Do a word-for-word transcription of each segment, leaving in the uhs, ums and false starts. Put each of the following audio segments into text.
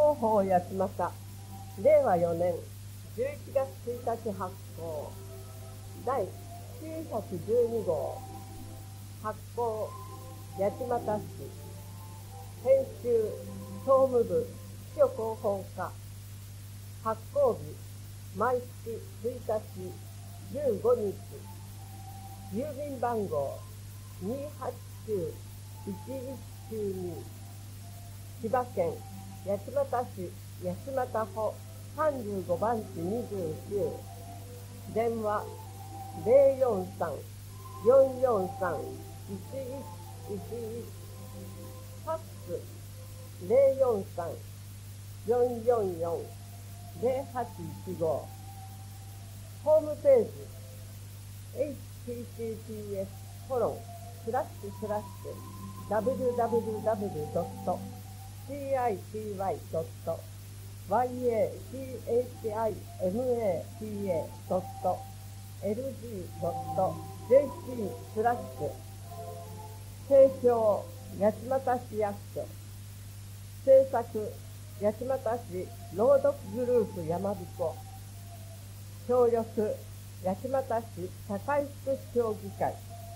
広報八街、れいわよねんじゅういちがつついたち発行、だいきゅうひゃくじゅうにごう、発行、八街市、編集、総務部、秘書広報課、発行日、毎月ついたち、じゅうごにち、郵便番号、にーはちきゅういちいちきゅうに、千葉県八街市八街保さんじゅうごばんちにじゅうきゅう、電話ゼロよんさん よんよんさん いちいちいちいち、ファックスゼロよんさん よんよんよん ゼロはちいちご、ホームページ エイチティーティーティーエス コロンスラッシュスラッシュ ダブリューダブリューダブリュードットシーアイティーワイドットワイエーシーエイチアイエムエーティーエードットエルジードットジェーシー スラッシュ、提供八街市役所、制作八街市朗読グループ山彦、協力八街市社会福祉協議会。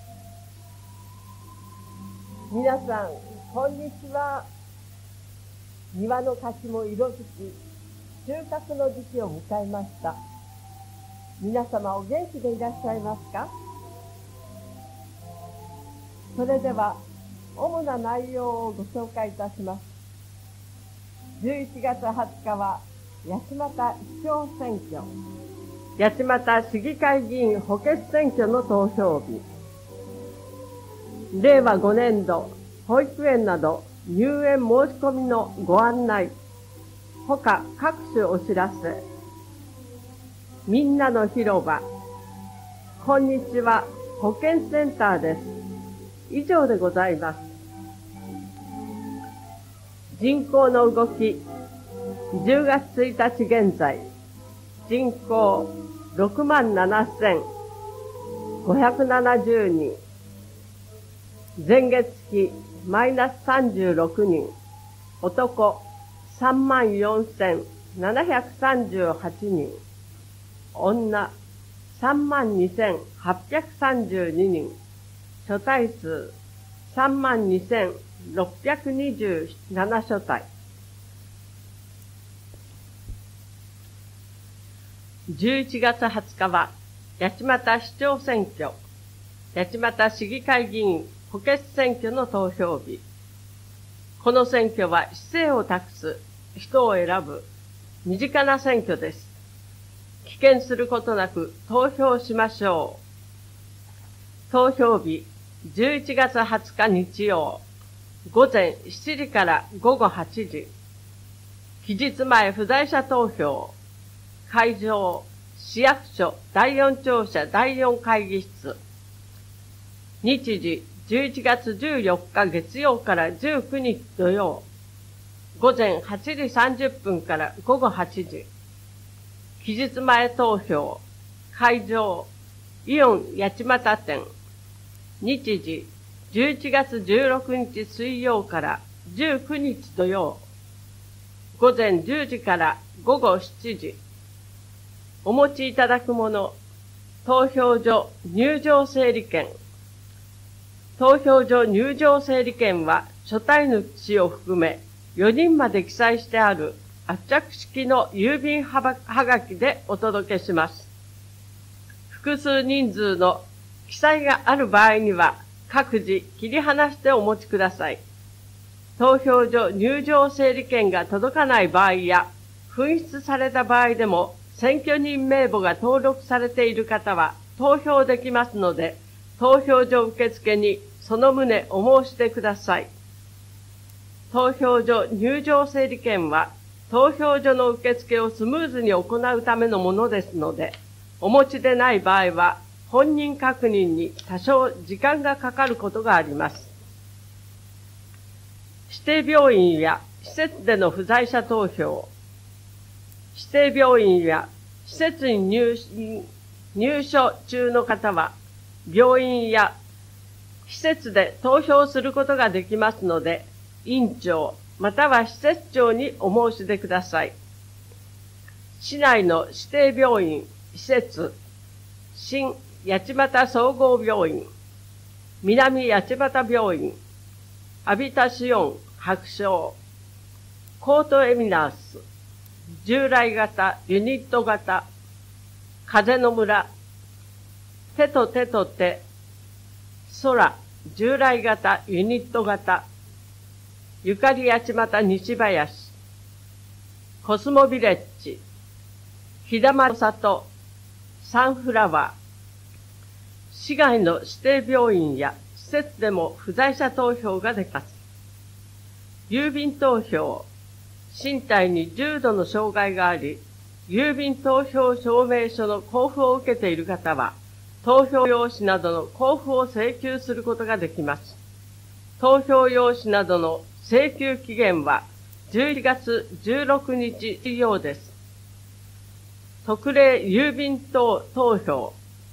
皆さんこんにちは。庭の柿も色づき、収穫の時期を迎えました。皆様お元気でいらっしゃいますか？それでは主な内容をご紹介いたします。じゅういちがつはつかは八街市長選挙、八街市議会議員補欠選挙の投票日、れいわごねんど保育園など入園申し込みのご案内、ほか各種お知らせ、みんなの広場、こんにちは、保健センターです。以上でございます。人口の動き、じゅうがつついたち現在、人口ろくまんななせんごひゃくななじゅうにん、前月比マイナスさんじゅうろくにん、男さんまんよんせんななひゃくさんじゅうはちにん、女さんまんにせんはっぴゃくさんじゅうににん、所帯数さんまんにせんろっぴゃくにじゅうなな所帯。じゅういちがつはつかは八街市長選挙、八街市議会議員補欠選挙の投票日。この選挙は市政を託す人を選ぶ身近な選挙です。棄権することなく投票しましょう。投票日じゅういちがつはつか日曜、午前しちじから午後はちじ。期日前不在者投票。会場、市役所だいよん庁舎だいよん会議室。日時、じゅういちがつじゅうよっか月曜からじゅうくにち土曜。午前はちじさんじゅっぷんから午後はちじ。期日前投票。会場、イオン八街店。日時、じゅういちがつじゅうろくにち水曜からじゅうくにち土曜。午前じゅうじから午後しちじ。お持ちいただくもの、投票所入場整理券。投票所入場整理券は、所帯主を含めよにんまで記載してある圧着式の郵便はがきでお届けします。複数人数の記載がある場合には、各自切り離してお持ちください。投票所入場整理券が届かない場合や、紛失された場合でも、選挙人名簿が登録されている方は投票できますので、投票所受付にその旨お申し出ください。投票所入場整理券は、投票所の受付をスムーズに行うためのものですので、お持ちでない場合は、本人確認に多少時間がかかることがあります。指定病院や施設での不在者投票、指定病院や施設に 入, 入所中の方は、病院や施設で投票することができますので、院長、 または施設長にお申し出ください。市内の指定病院、施設、新八街総合病院、南八街病院、アビタシオン白章、コートエミナース、従来型、ユニット型、風の村、手と手と手、空、従来型、ユニット型、ゆかり八街西林、コスモビレッジ、ひだま里、サンフラワー、市外の指定病院や施設でも不在者投票ができます。郵便投票、身体に重度の障害があり、郵便投票証明書の交付を受けている方は、投票用紙などの交付を請求することができます。投票用紙などの請求期限はじゅういちがつじゅうろくにち以上です。特例郵便等投票。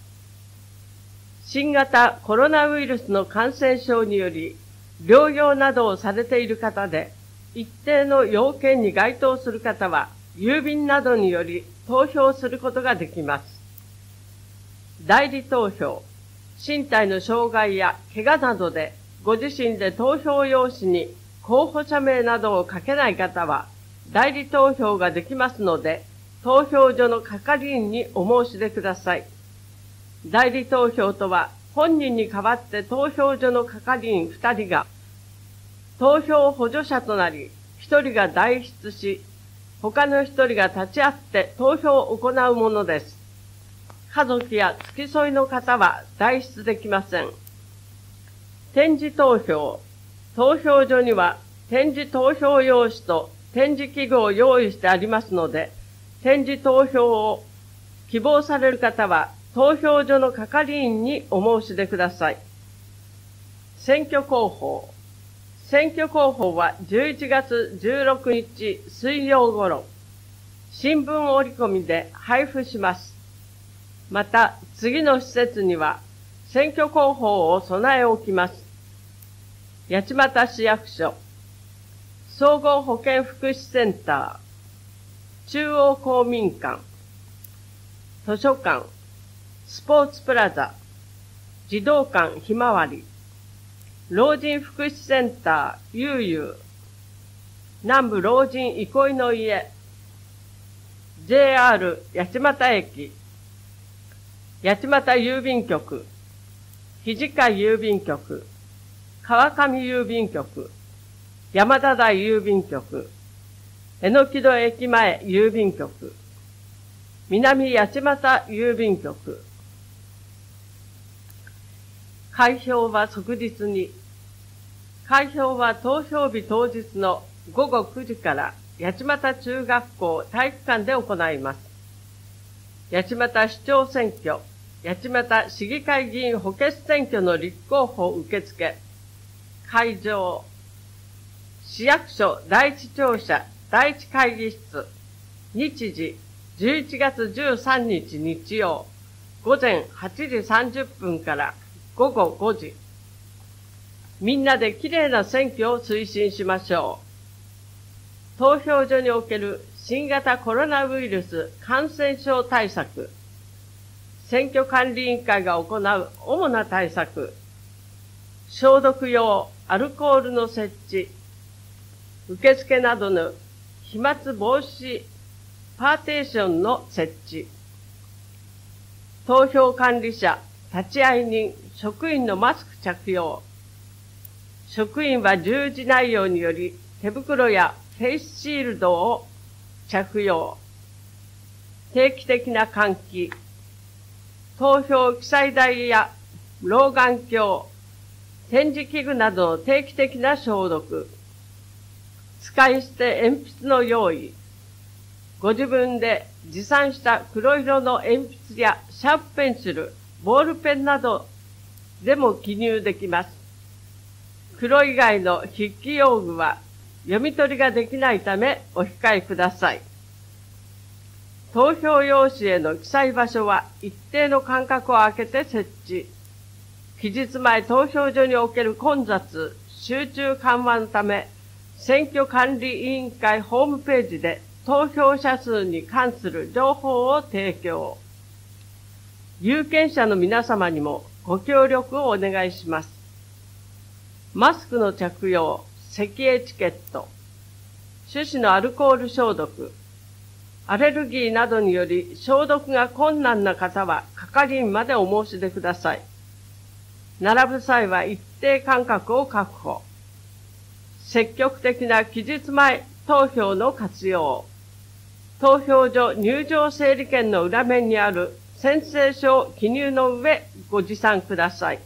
新型コロナウイルスの感染症により、療養などをされている方で、一定の要件に該当する方は、郵便などにより投票することができます。代理投票。身体の障害や怪我などで、ご自身で投票用紙に候補者名などを書けない方は、代理投票ができますので、投票所の係員にお申し出ください。代理投票とは、本人に代わって投票所の係員ふたりが、投票補助者となり、ひとりが代筆し、他のひとりが立ち会って投票を行うものです。家族や付き添いの方は代筆できません。点字投票。投票所には点字投票用紙と点字器具を用意してありますので、点字投票を希望される方は投票所の係員にお申し出ください。選挙広報。選挙広報はじゅういちがつじゅうろくにち水曜ごろ、新聞折り込みで配布します。また、次の施設には選挙広報を備え置きます。八街市役所、総合保健福祉センター、中央公民館、図書館、スポーツプラザ、児童館ひまわり、老人福祉センター、ゆうゆう、南部老人憩いの家、ジェイアール 八街駅、八街郵便局、肘飼郵便局、川上郵便局、山田台郵便局、えのき戸駅前郵便局、南八街郵便局。開票は即日に。開票は投票日当日のごごくじから八街中学校体育館で行います。八街市長選挙、八街市議会議員補欠選挙の立候補受付、会場、市役所第一庁舎第一会議室、日時じゅういちがつじゅうさんにち日曜、午前はちじさんじゅっぷんからごごごじ。みんなできれいな選挙を推進しましょう。投票所における新型コロナウイルス感染症対策、選挙管理委員会が行う主な対策、消毒用アルコールの設置、受付などの飛沫防止パーテーションの設置、投票管理者、立会人、職員のマスク着用、職員は従事内容により手袋やフェイスシールドを着用、定期的な換気、投票記載台や老眼鏡、点字器具などの定期的な消毒、使い捨て鉛筆の用意、ご自分で持参した黒色の鉛筆やシャープペンシル、ボールペンなどでも記入できます。黒以外の筆記用具は読み取りができないためお控えください。投票用紙への記載場所は一定の間隔を空けて設置。期日前投票所における混雑、集中緩和のため、 選挙管理委員会ホームページで投票者数に関する情報を提供。有権者の皆様にもご協力をお願いします。マスクの着用、咳エチケット、手指のアルコール消毒、アレルギーなどにより消毒が困難な方は係員までお申し出ください。並ぶ際は一定間隔を確保。積極的な期日前投票の活用。投票所入場整理券の裏面にある宣誓書を記入の上ご持参ください。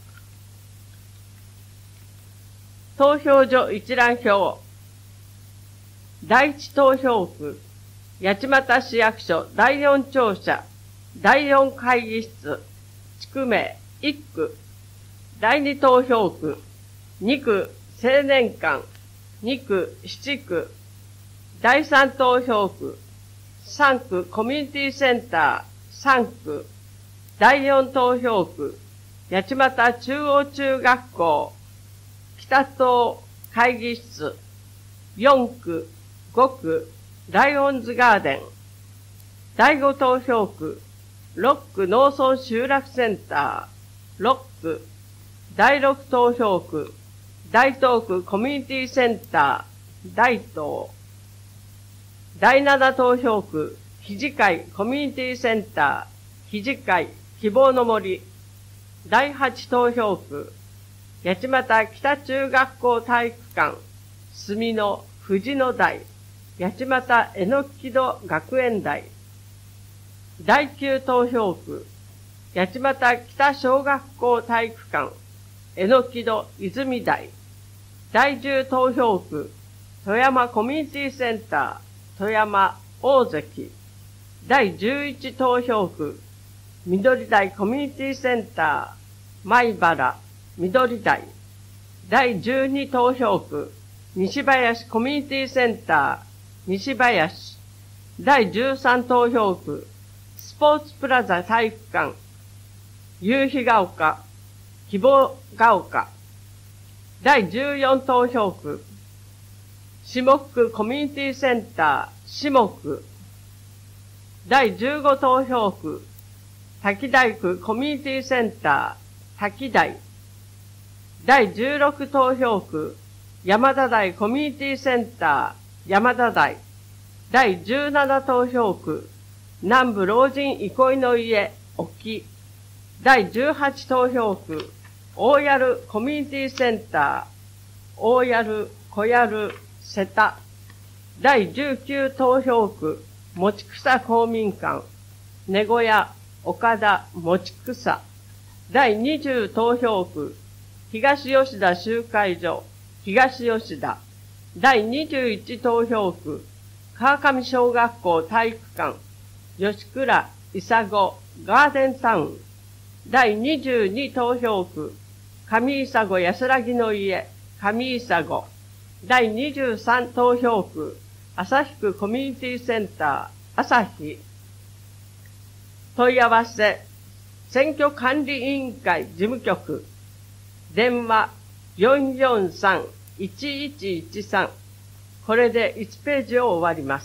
投票所一覧表。第一投票区、八街市役所第四庁舎、第四会議室、地区名、一区、第二投票区、二区、青年館、二区、七区、第三投票区、三区、コミュニティセンター、三区、第四投票区、八街中央中学校、北東会議室、四区、五区、ライオンズガーデン、第五投票区、六区農村集落センター、六区、第六投票区、大東区コミュニティセンター、大東、第七投票区、肘会コミュニティセンター、肘会希望の森、第八投票区、八街北中学校体育館、住野藤野台、八街えのき戸学園台、第九投票区、八街北小学校体育館、えのき戸泉台、第十投票区、富山コミュニティセンター、富山大関、第十一投票区、緑台コミュニティセンター、米原、緑台、第十二投票区、西林コミュニティセンター、西林、第十三投票区、スポーツプラザ体育館、夕日が丘、希望が丘、第十四投票区、下区コミュニティセンター、下区、第十五投票区、滝台区コミュニティセンター、滝台、第十六投票区、山田台コミュニティセンター、山田台、第十七投票区、南部老人憩いの家、沖、第十八投票区、大槍コミュニティセンター、大槍、小槍、瀬田、第十九投票区、持草公民館、根小屋、岡田、持草、第二十投票区、東吉田集会所、東吉田、第二十一投票区、川上小学校体育館、吉倉、伊佐子、ガーデンタウン、第二十二投票区、上伊佐子安らぎの家、上伊佐子、第二十三投票区、旭区コミュニティセンター、旭、問い合わせ、選挙管理委員会事務局、電話 よんよんさん いちいちいちさん、これでいちページを終わります。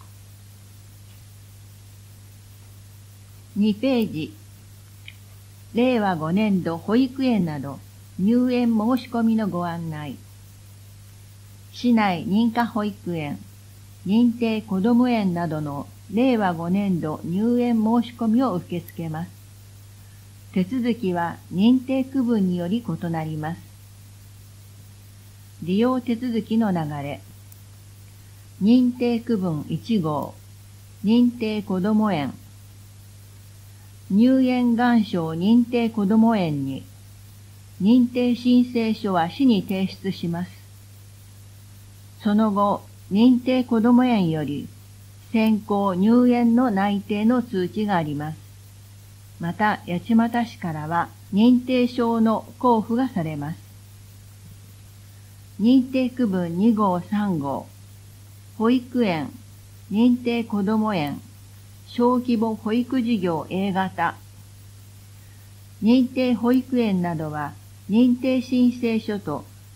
にページ、れいわごねんど保育園など入園申し込みのご案内。市内認可保育園、認定こども園などのれいわごねんど入園申し込みを受け付けます。手続きは認定区分により異なります。利用手続きの流れ。認定区分いち号、認定こども園。入園願書認定こども園に、認定申請書は市に提出します。その後、認定こども園より、先行入園の内定の通知があります。また、八街市からは認定証の交付がされます。認定区分に号さん号、保育園、認定こども園、小規模保育事業 A 型。認定保育園などは認定申請書と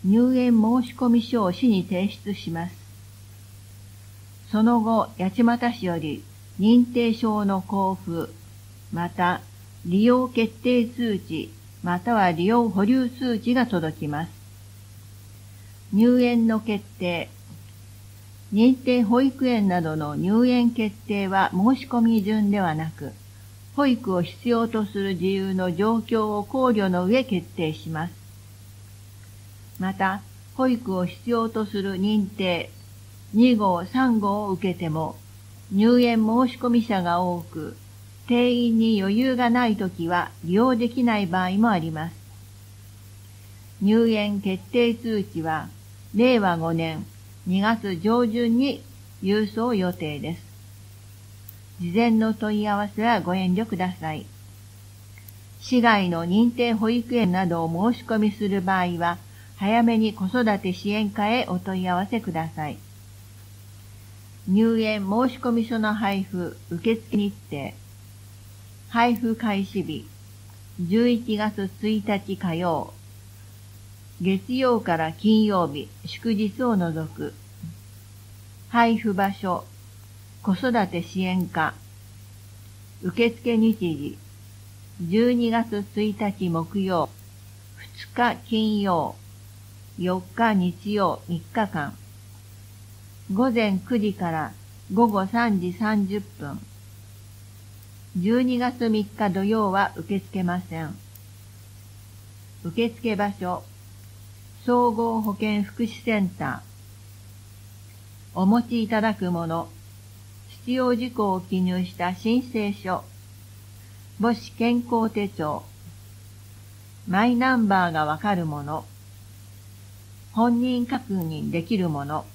入園申込書を市に提出します。その後、八街市より認定証の交付、また利用決定通知、または利用保留通知が届きます。入園の決定。認定保育園などの入園決定は申し込み順ではなく、保育を必要とする自由の状況を考慮の上決定します。また、保育を必要とする認定に号、さん号を受けても、入園申込者が多く、定員に余裕がないときは利用できない場合もあります。入園決定通知は、れいわごねんにがつ上旬に郵送予定です。事前の問い合わせはご遠慮ください。市外の認定保育園などを申し込みする場合は、早めに子育て支援課へお問い合わせください。入園申込書の配布受付日程。配布開始日、じゅういちがつついたち火曜。月曜から金曜日、祝日を除く。配布場所、子育て支援課。受付日時、じゅうにがつついたち木曜、ふつか金曜、よっか日曜みっかかん。午前くじから午後さんじさんじゅっぷん。じゅうにがつみっか土曜は受け付けません。受付場所、総合保健福祉センター。お持ちいただくもの、必要事項を記入した申請書、母子健康手帳、マイナンバーがわかるもの、本人確認できるもの、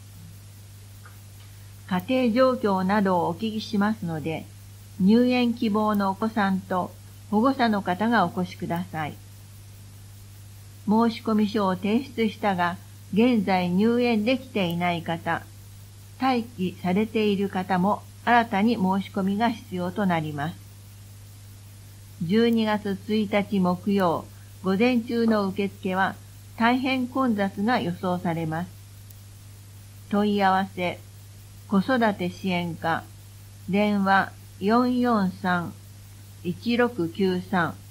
家庭状況などをお聞きしますので、入園希望のお子さんと保護者の方がお越しください。申込書を提出したが、現在入園できていない方、待機されている方も新たに申し込みが必要となります。じゅうにがつついたち木曜、午前中の受付は大変混雑が予想されます。問い合わせ、子育て支援課、電話よんよんさん、いちろくきゅうさん。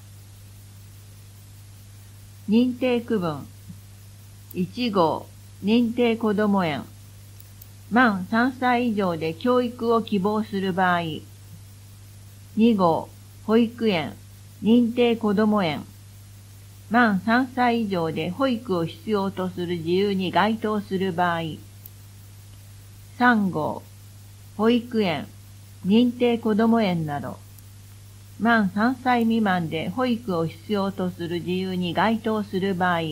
認定区分、いち号、認定こども園、満さんさい以上で教育を希望する場合、に号、保育園、認定こども園、満さんさい以上で保育を必要とする自由に該当する場合、さん号、保育園、認定こども園など、満さんさい未満で保育を必要とする自由に該当する場合、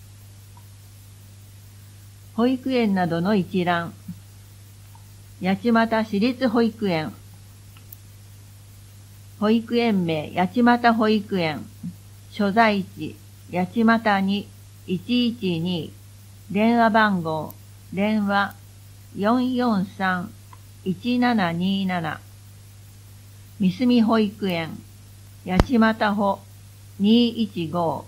保育園などの一覧、八街市立保育園、保育園名八街保育園、所在地八街にいちいちに、電話番号、電話よんよんさん、いちななになな、三住保育園、八街保にいちご、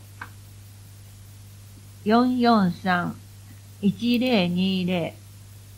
よんよんさん、いちぜろにぜろ、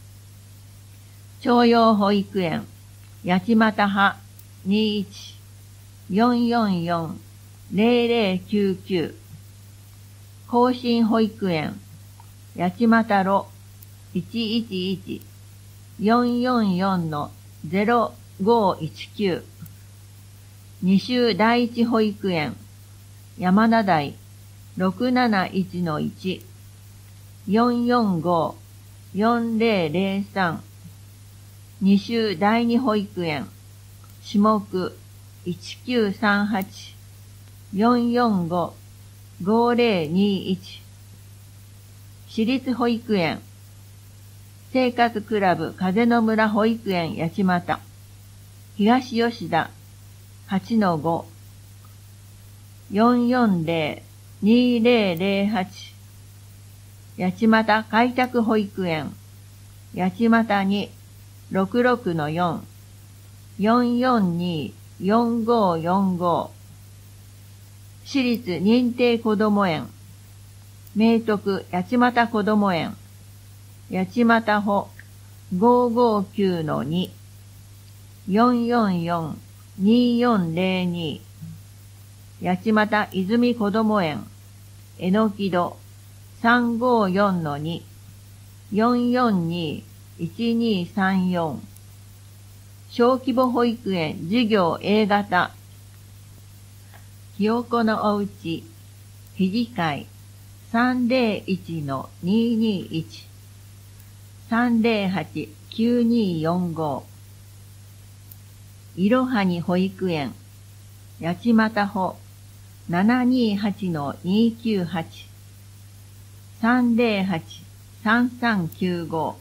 朝陽保育園、八街派にいち、よんよんよん、ぜろぜろきゅうきゅう、更新保育園、八街路いちいちいち、よんよんよんのぜろごいちきゅう、二州第一保育園、山名台ろくなないちのいち、よんよんご、よんぜろぜろさん、二州第二保育園、下区いちきゅうさんはち、よんよんご、ごぜろにいち、私立保育園、生活クラブ風の村保育園八街、東吉田はちのご、よんよんぜろにぜろぜろはち、八街開拓保育園、八街にろくろくのよん、よんよんに、よんごよんご、私立認定こども園、 明徳八幡こども園、八幡穂 ごーごーきゅうのに、よんよんよん にーよんぜろに、八幡泉こども園、えのき戸 さんごーよんのに、よんよんに いちにーさんよん、小規模保育園事業 A 型、ひよこのおうち、ひじ会 さんぜろいちのにーにーいち、さんぜろはち きゅうにーよんご、いろはに保育園、八幡穂 ななにーはちのにーきゅうはち、さんぜろはち さんさんきゅうご、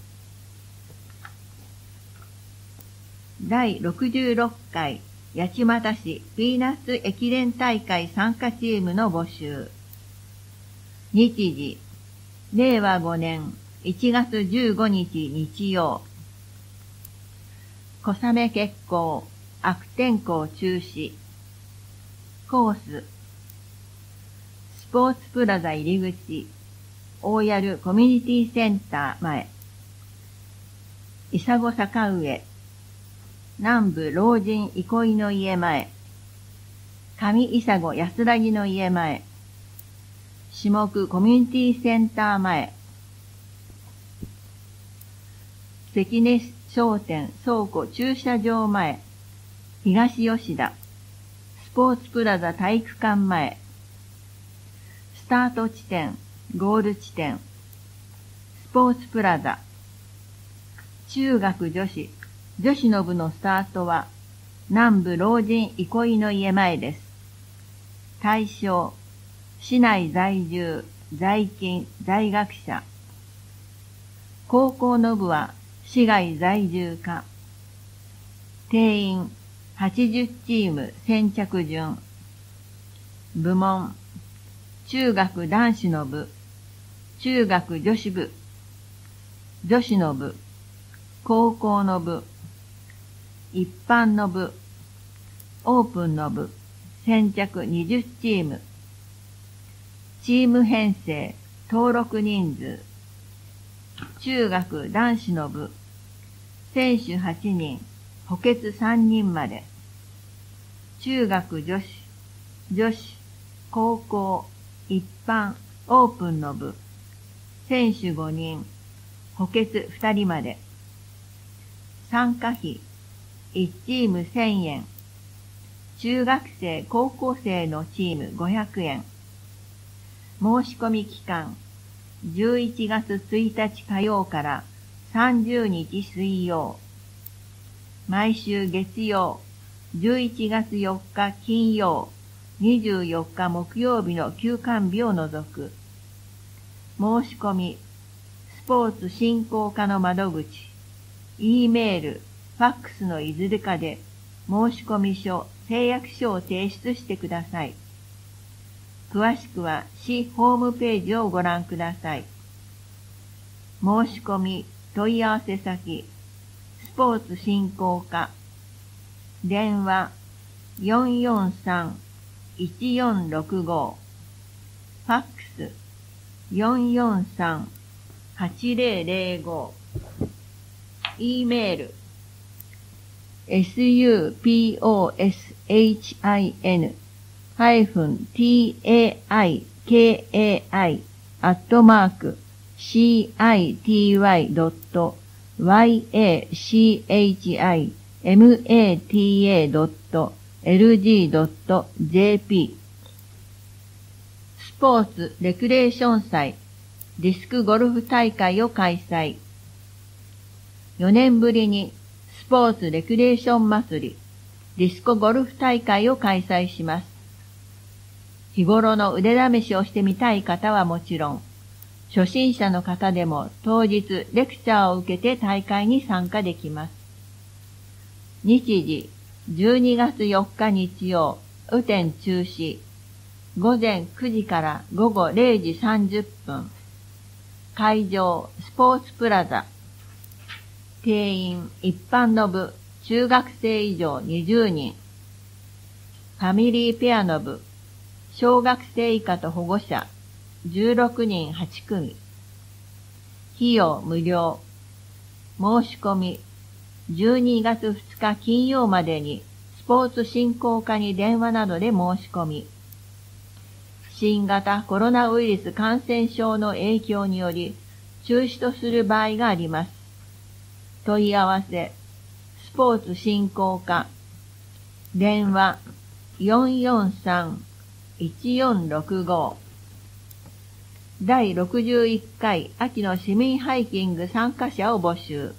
だいろくじゅうろっかい八幡市ピーナッツ駅伝大会参加チームの募集。日時、れいわごねんいちがつじゅうごにち日曜。小雨欠航、悪天候中止。コース、スポーツプラザ入り口、大谷コミュニティセンター前。伊佐子坂上、南部老人憩いの家前、上伊佐子安らぎの家前、下区コミュニティセンター前、関根商店倉庫駐車場前、東吉田、スポーツプラザ体育館前、スタート地点、ゴール地点、スポーツプラザ、中学女子、女子の部のスタートは、南部老人憩いの家前です。対象、市内在住、在勤、在学者。高校の部は、市外在住か。定員、はちじゅうチーム先着順。部門、中学男子の部、中学女子部、女子の部、高校の部、一般の部、オープンの部、先着にじゅうチーム。チーム編成、登録人数。中学男子の部、選手はちにん、補欠さんにんまで。中学女子、女子、高校、一般、オープンの部、選手ごにん、補欠ふたりまで。参加費、いちチームせんえん。中学生、高校生のチームごひゃくえん。申し込み期間、じゅういちがつついたち火曜からさんじゅうにち水曜。毎週月曜、じゅういちがつよっか金曜、にじゅうよっか木曜日の休館日を除く。申し込み、スポーツ振興課の窓口、E メール、ファックスのいずれかで申込書、誓約書を提出してください。詳しくは市ホームページをご覧ください。申し込み、問い合わせ先、スポーツ振興課、電話 よんよんさん いちよんろくご、ファックス よんよんさん はちぜろぜろご、E メール、supposhin ハイフン taiki アットマーク city.yachimata.lg.jp スポーツレクレーション祭ディスクゴルフ大会を開催。よねんぶりにスポーツレクレーション祭りディスコゴルフ大会を開催します。日頃の腕試しをしてみたい方はもちろん、初心者の方でも当日レクチャーを受けて大会に参加できます。日時、じゅうにがつよっか日曜、雨天中止。ごぜんくじからごごれいじさんじゅっぷん。会場、スポーツプラザ。定員、一般の部、中学生以上にじゅうにん。ファミリーペアの部、小学生以下と保護者、 じゅうろくにんはちくみ。費用無料。申し込み、じゅうにがつふつか金曜までにスポーツ振興課に電話などで申し込み。新型コロナウイルス感染症の影響により中止とする場合があります。問い合わせ、スポーツ振興課、電話 よんよんさんいちよんろくご。だいろくじゅういっかい秋の市民ハイキング参加者を募集。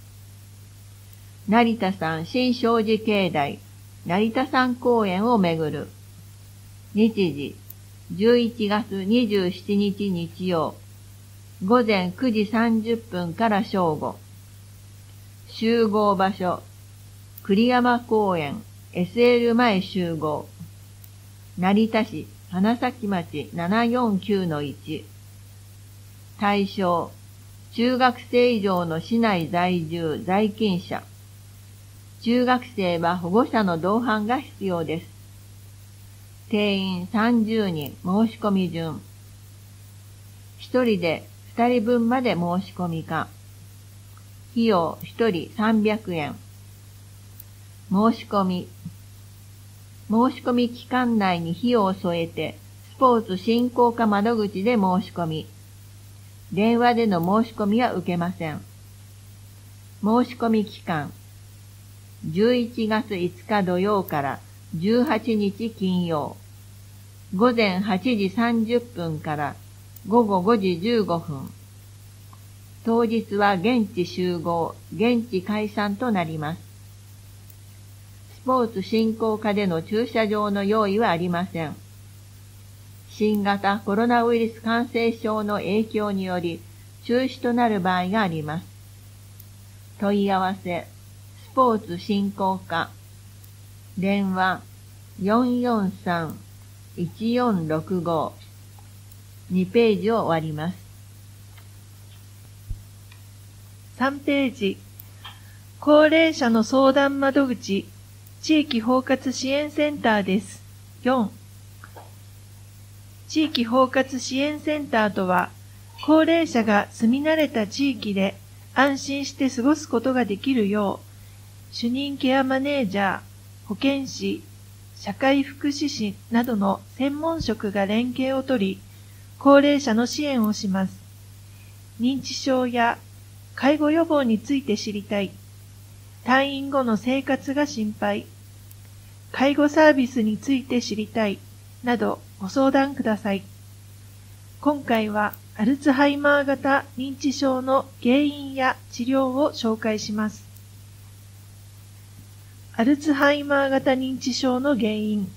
成田山新勝寺境内成田山公園をめぐる。日時じゅういちがつにじゅうしちにち日曜、午前くじさんじゅっぷんから正午。集合場所、栗山公園 エスエル 前集合。成田市花咲町ななよんきゅうのいち。対象、中学生以上の市内在住在勤者。中学生は保護者の同伴が必要です。定員さんじゅうにん申し込み順。ひとりでふたりぶんまで申し込みか。費用ひとりさんびゃくえん。申し込み。申し込み期間内に費用を添えて、スポーツ振興課窓口で申し込み。電話での申し込みは受けません。申し込み期間。じゅういちがついつか土曜からじゅうはちにち金曜。午前はちじさんじゅっぷんから午後ごじじゅうごふん。当日は現地集合、現地解散となります。スポーツ振興課での駐車場の用意はありません。新型コロナウイルス感染症の影響により中止となる場合があります。問い合わせ、スポーツ振興課、電話よんよんさんいちよんろくご。にページを終わります。 さんページ、高齢者の相談窓口、地域包括支援センターです。よん、地域包括支援センターとは、高齢者が住み慣れた地域で安心して過ごすことができるよう、主任ケアマネージャー、保健師、社会福祉士などの専門職が連携をとり、高齢者の支援をします。認知症や介護予防について知りたい。退院後の生活が心配。介護サービスについて知りたい。などご相談ください。今回はアルツハイマー型認知症の原因や治療を紹介します。アルツハイマー型認知症の原因。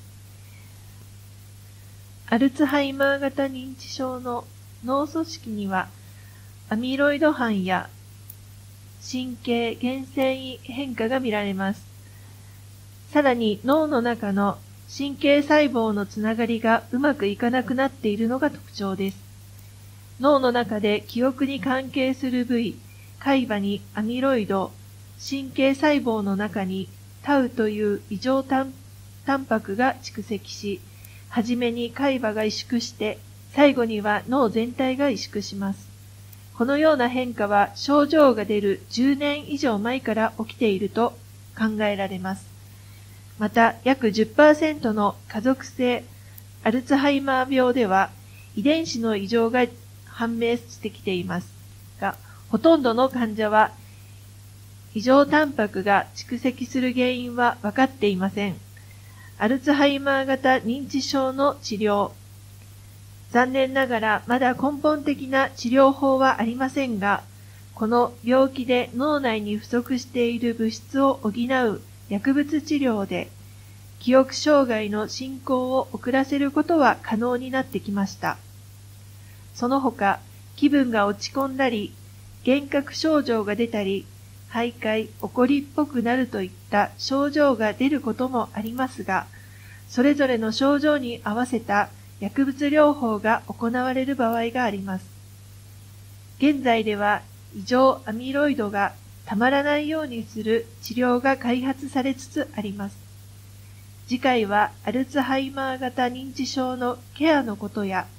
アルツハイマー型認知症の脳組織にはアミロイド斑や神経原線維変化が見られます。さらに脳の中の神経細胞のつながりがうまくいかなくなっているのが特徴です。脳の中で記憶に関係する部位、海馬にアミロイド、神経細胞の中にタウという異常タンパクが蓄積し、はじめに海馬が萎縮して、最後には脳全体が萎縮します。このような変化は症状が出るじゅうねん以上前から起きていると考えられます。また、約 じゅっパーセント の家族性アルツハイマー病では遺伝子の異常が判明してきていますが、ほとんどの患者は異常タンパクが蓄積する原因は分かっていません。アルツハイマー型認知症の治療。残念ながらまだ根本的な治療法はありませんが、この病気で脳内に不足している物質を補う薬物治療で、記憶障害の進行を遅らせることは可能になってきました。その他、気分が落ち込んだり、幻覚症状が出たり、徘徊、怒りっぽくなるといった症状が出ることもありますが、それぞれの症状に合わせた薬物療法が行われる場合があります。現在では異常アミロイドがたまらないようにする治療が開発されつつあります。次回はアルツハイマー型認知症のケアのことや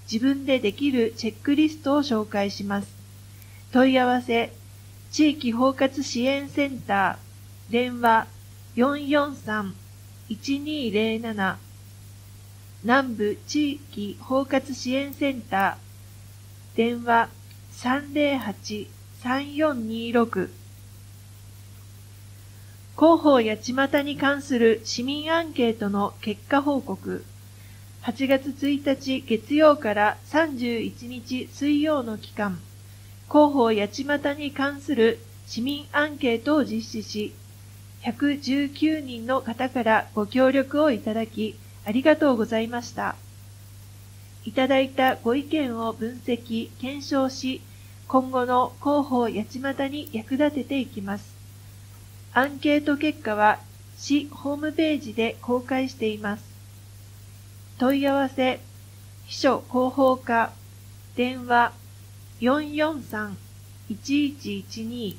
自分でできるチェックリストを紹介します。問い合わせ、地域包括支援センター、電話 よんよんさん いちにーぜろなな、南部地域包括支援センター、電話 さんぜろはち さんよんにろく。広報八街に関する市民アンケートの結果報告。はちがつついたち月曜からさんじゅういちにち水曜の期間、広報八街に関する市民アンケートを実施し、ひゃくじゅうきゅうにんの方からご協力をいただき、ありがとうございました。いただいたご意見を分析、検証し、今後の広報八街に役立てていきます。アンケート結果は市ホームページで公開しています。問い合わせ、秘書広報課、電話 よんよんさん いちいちいちに。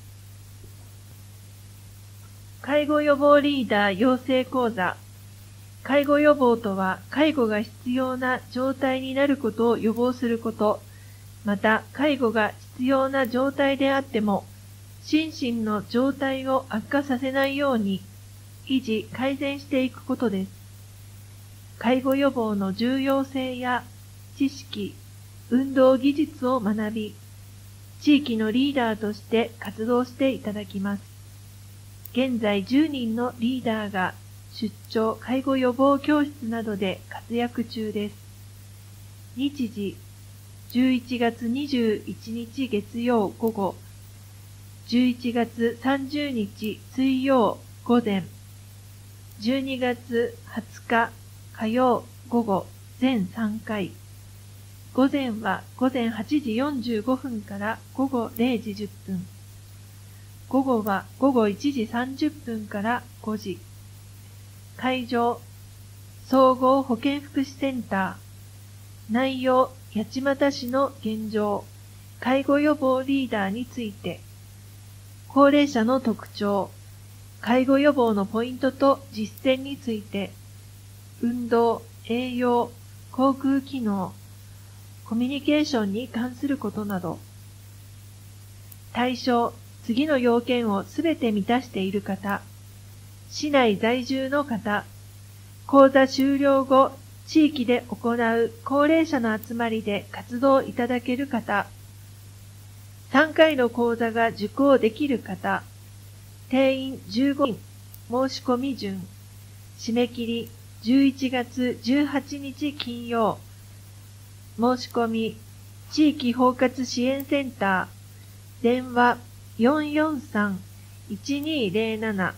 介護予防リーダー養成講座。介護予防とは、介護が必要な状態になることを予防すること、また介護が必要な状態であっても、心身の状態を悪化させないように維持・改善していくことです。介護予防の重要性や知識、運動技術を学び、地域のリーダーとして活動していただきます。現在じゅうにんのリーダーが出張介護予防教室などで活躍中です。日時、じゅういちがつにじゅういちにち月曜午後、じゅういちがつさんじゅうにち水曜午前、じゅうにがつはつか火曜午後全さんかい、午前は午前はちじよんじゅうごふんから午後れいじじゅっぷん、午後は午後いちじさんじゅっぷんからごじ。会場、総合保健福祉センター。内容、八街市の現状、介護予防リーダーについて。高齢者の特徴、介護予防のポイントと実践について。運動、栄養、口腔機能、コミュニケーションに関することなど。対象、次の要件をすべて満たしている方。市内在住の方。講座終了後、地域で行う高齢者の集まりで活動いただける方。さんかいの講座が受講できる方。定員じゅうごにん。申し込み順。締め切りじゅういちがつじゅうはちにち金曜。申し込み、地域包括支援センター。電話よんよんさん いちにーぜろなな。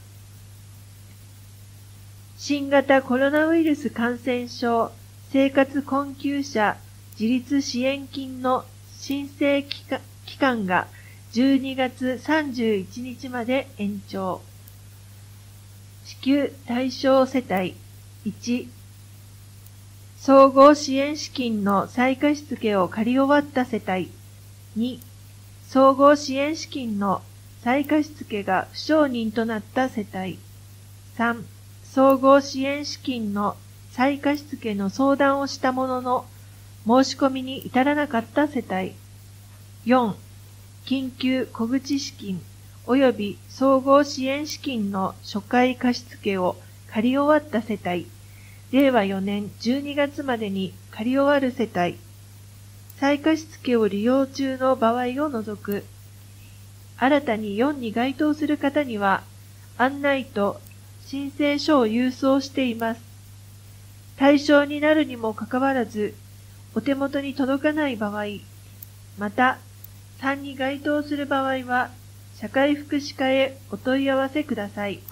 新型コロナウイルス感染症生活困窮者自立支援金の申請期間がじゅうにがつさんじゅういちにちまで延長。支給対象世帯いち、総合支援資金の再貸付を借り終わった世帯に、総合支援資金の再貸付が不承認となった世帯さん、総合支援資金の再貸付の相談をしたものの申し込みに至らなかった世帯よん、緊急小口資金及び総合支援資金の初回貸付を借り終わった世帯、れいわよねんじゅうにがつまでに借り終わる世帯、再貸付を利用中の場合を除く、新たによんに該当する方には、案内と申請書を郵送しています。対象になるにもかかわらず、お手元に届かない場合、また、さんに該当する場合は、社会福祉課へお問い合わせください。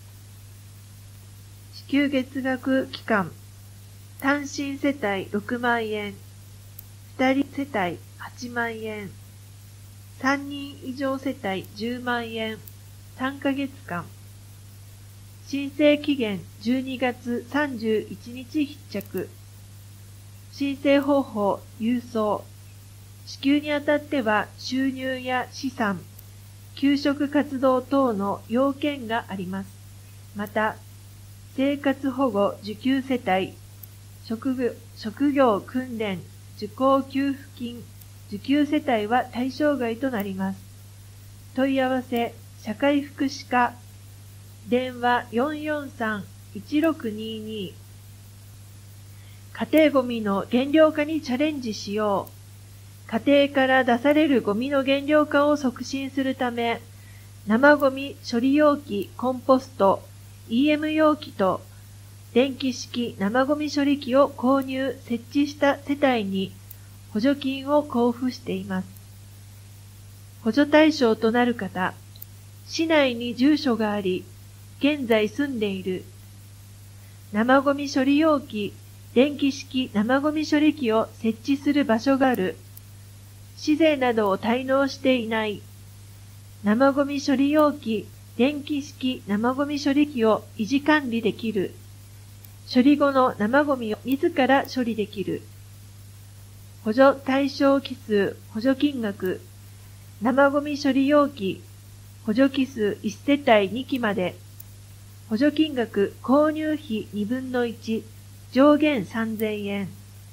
支給月額期間、単身世帯ろくまんえん、ふたり世帯はちまんえん、さんにん以上世帯じゅうまんえん、さんかげつかん。申請期限じゅうにがつさんじゅういちにち必着。申請方法、郵送。支給にあたっては収入や資産、給食活動等の要件があります。また、生活保護受給世帯、職業、職業訓練、 受講給付金受給世帯は対象外となります。問い合わせ、社会福祉課、電話 よんよんさん いちろくにに。家庭ゴミの減量化にチャレンジしよう。家庭から出されるゴミの減量化を促進するため、生ゴミ処理容器、コンポスト、イーエム 容器と電気式生ゴミ処理機を購入・設置した世帯に補助金を交付しています。補助対象となる方、市内に住所があり、現在住んでいる。生ゴミ処理容器、電気式生ゴミ処理機を設置する場所がある。市税などを滞納していない。生ゴミ処理容器、電気式生ゴミ処理機を維持管理できる。処理後の生ゴミを自ら処理できる。補助対象期数、補助金額、生ゴミ処理容器、補助期数いち世帯にきまで、補助金額購入費にぶんのいち、上限さんぜんえん。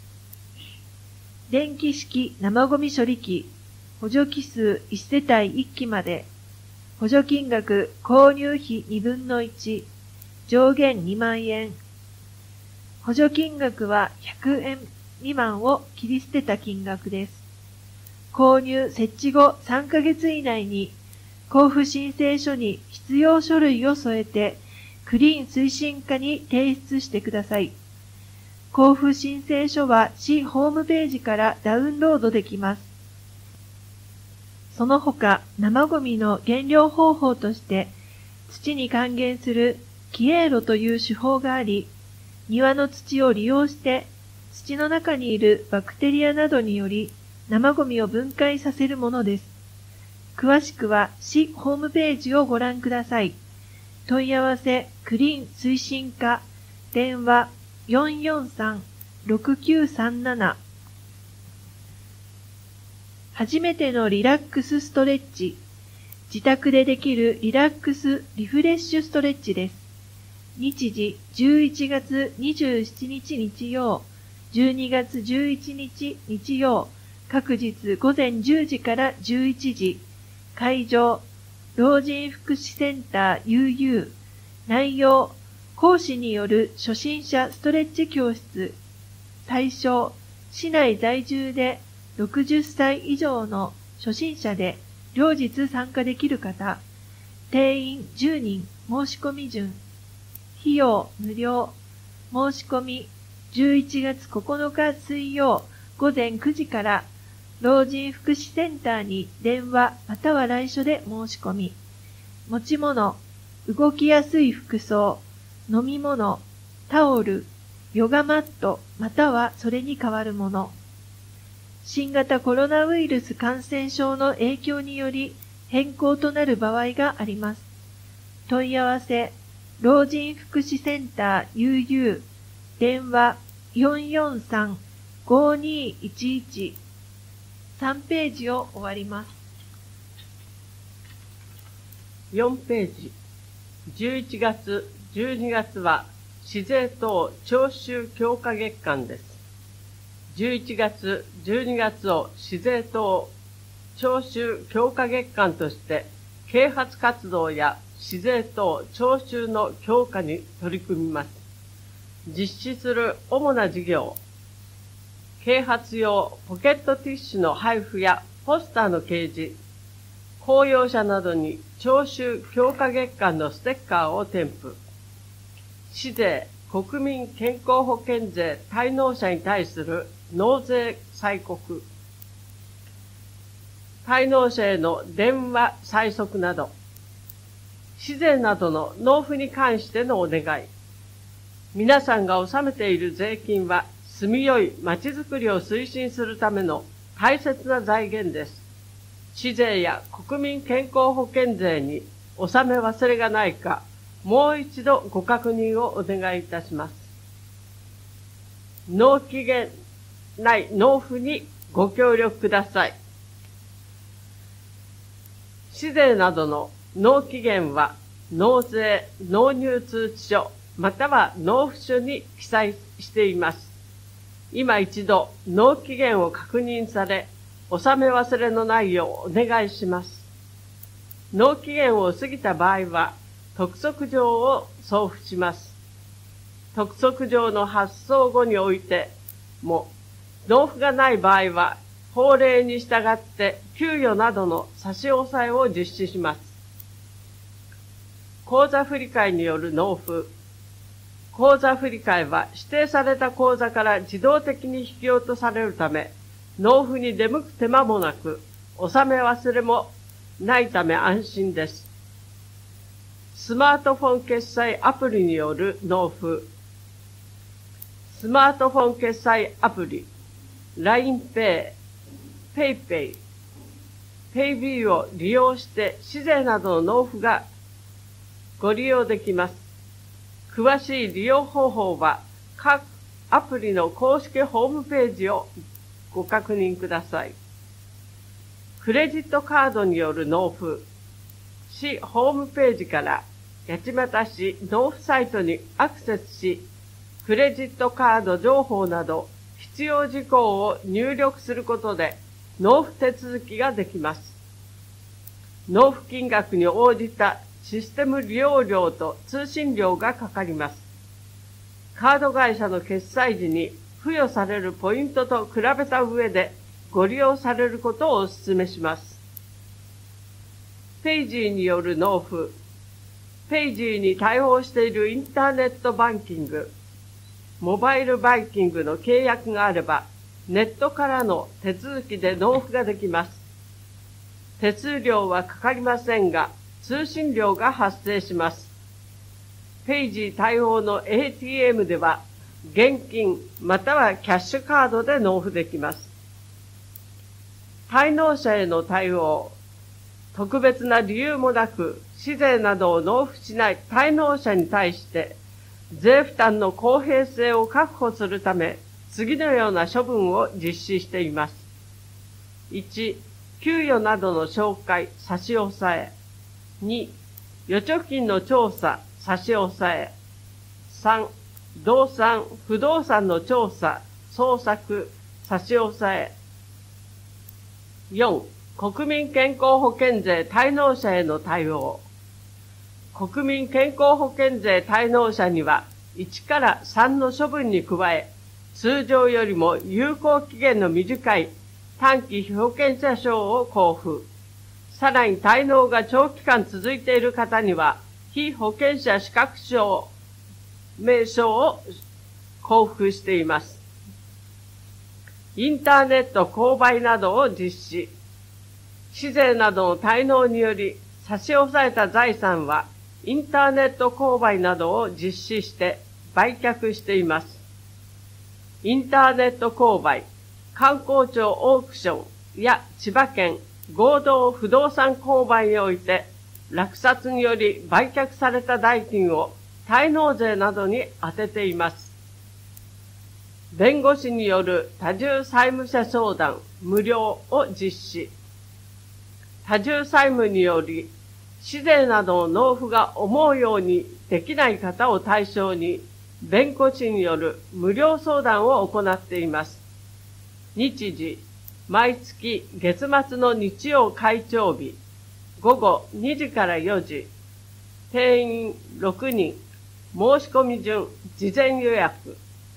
電気式生ゴミ処理機、補助期数いち世帯いっきまで、補助金額購入費にぶんのいち、上限にまんえん。補助金額はひゃくえん未満を切り捨てた金額です。購入設置後さんかげつ以内に交付申請書に必要書類を添えてクリーン推進課に提出してください。交付申請書は市ホームページからダウンロードできます。その他、生ゴミの減量方法として土に還元する帰営路という手法があり、庭の土を利用して土の中にいるバクテリアなどにより生ゴミを分解させるものです。詳しくは市ホームページをご覧ください。問い合わせクリーン推進課、電話 よんよんさん ろくきゅうさんなな。初めてのリラックスストレッチ。自宅でできるリラックスリフレッシュストレッチです。日時じゅういちがつにじゅうしちにち日曜、じゅうにがつじゅういちにち日曜、各日午前じゅうじからじゅういちじ、会場、老人福祉センター ユーユー、内容、講師による初心者ストレッチ教室、対象、市内在住でろくじゅっさい以上の初心者で両日参加できる方、定員じゅうにん、申し込み順、費用無料、申し込みじゅういちがつここのか水曜午前くじから老人福祉センターに電話または来所で申し込み、持ち物、動きやすい服装、飲み物、タオル、ヨガマットまたはそれに代わるもの。新型コロナウイルス感染症の影響により変更となる場合があります。問い合わせ、老人福祉センター ユーユー、電話 よんよんさん ごにいちいち、さんページを終わります。 よんページ、じゅういちがつ、じゅうにがつは市税等徴収強化月間です。じゅういちがつ、じゅうにがつを市税等徴収強化月間として、啓発活動や市税等徴収の強化に取り組みます。実施する主な事業、啓発用ポケットティッシュの配布やポスターの掲示、公用車などに徴収強化月間のステッカーを添付、市税、国民健康保険税滞納者に対する納税催告、滞納者への電話催促など、市税などの納付に関してのお願い。皆さんが納めている税金は、住みよいまちづくりを推進するための大切な財源です。市税や国民健康保険税に納め忘れがないか、もう一度ご確認をお願いいたします。納期限内納付にご協力ください。市税などの納期限は納税納入通知書または納付書に記載しています。 今一度納期限を確認され、納め忘れのないようお願いします。納期限を過ぎた場合は、督促状を送付します。督促状の発送後においても、納付がない場合は、法令に従って給与などの差し押さえを実施します。口座振替による納付。口座振替は指定された口座から自動的に引き落とされるため、納付に出向く手間もなく、納め忘れもないため安心です。スマートフォン決済アプリによる納付。スマートフォン決済アプリ、ラインペイ、ペイペイ、ペイビーを利用して市税などの納付がご利用できます。詳しい利用方法は各アプリの公式ホームページをご確認ください。クレジットカードによる納付。市ホームページから八街市納付サイトにアクセスし、クレジットカード情報など必要事項を入力することで納付手続きができます。納付金額に応じたシステム利用料と通信料がかかります。カード会社の決済時に付与されるポイントと比べた上でご利用されることをお勧めします。ペイジーによる納付。ペイジーに対応しているインターネットバンキング、モバイルバンキングの契約があれば、ネットからの手続きで納付ができます。手数料はかかりませんが、通信料が発生します。ペイジー対応の エーティーエム では、現金またはキャッシュカードで納付できます。滞納者への対応。特別な理由もなく、市税などを納付しない滞納者に対して、税負担の公平性を確保するため、次のような処分を実施しています。いち、給与などの紹介、差し押さえ。に、預貯金の調査、差し押さえ。さん、動産、不動産の調査、捜索、差し押さえ。よん、国民健康保険税滞納者への対応。国民健康保険税滞納者には、いちからさんの処分に加え、通常よりも有効期限の短い短期被保険者証を交付。さらに滞納が長期間続いている方には、被保険者資格証明書を交付しています。インターネット購買などを実施。市税などの滞納により差し押さえた財産は、インターネット購買などを実施して売却しています。インターネット購買、観光庁オークションや千葉県合同不動産購買において、落札により売却された代金を滞納税などに充てています。弁護士による多重債務者相談無料を実施。多重債務により、市税などの納付が思うようにできない方を対象に、弁護士による無料相談を行っています。日時、毎月月末の日曜開帳日、午後にじからよじ、定員ろくにん、申し込み順、事前予約。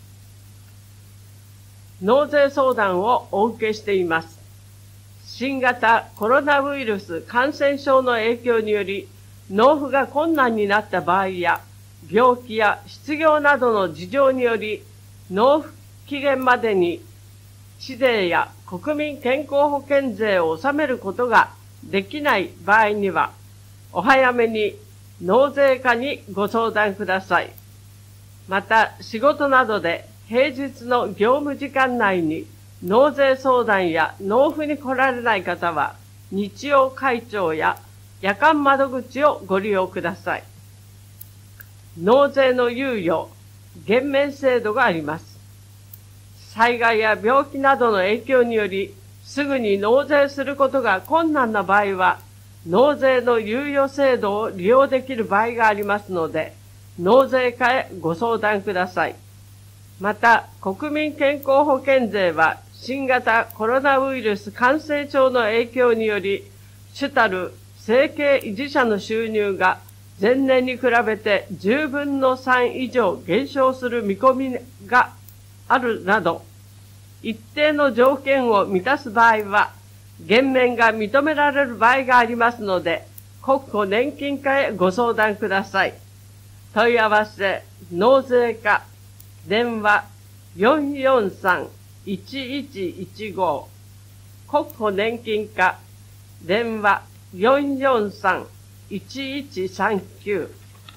納税相談をお受けしています。新型コロナウイルス感染症の影響により、納付が困難になった場合や、病気や失業などの事情により、納付期限までに市税や国民健康保険税を納めることができない場合には、お早めに納税課にご相談ください。また、仕事などで平日の業務時間内に納税相談や納付に来られない方は、日曜開帳や夜間窓口をご利用ください。納税の猶予、減免制度があります。災害や病気などの影響により、すぐに納税することが困難な場合は、納税の猶予制度を利用できる場合がありますので、納税課へご相談ください。 また、国民健康保険税は新型コロナウイルス感染症の影響により、主たる生計維持者の収入が前年に比べてじゅうぶんのさん以上減少する見込みがあるなど、一定の条件を満たす場合は、減免が認められる場合がありますので、国庫年金課へご相談ください。問い合わせ、納税課、電話 よんよんさんいちいちいちご 国庫年金課、電話 よんよんさんいちいちさんきゅ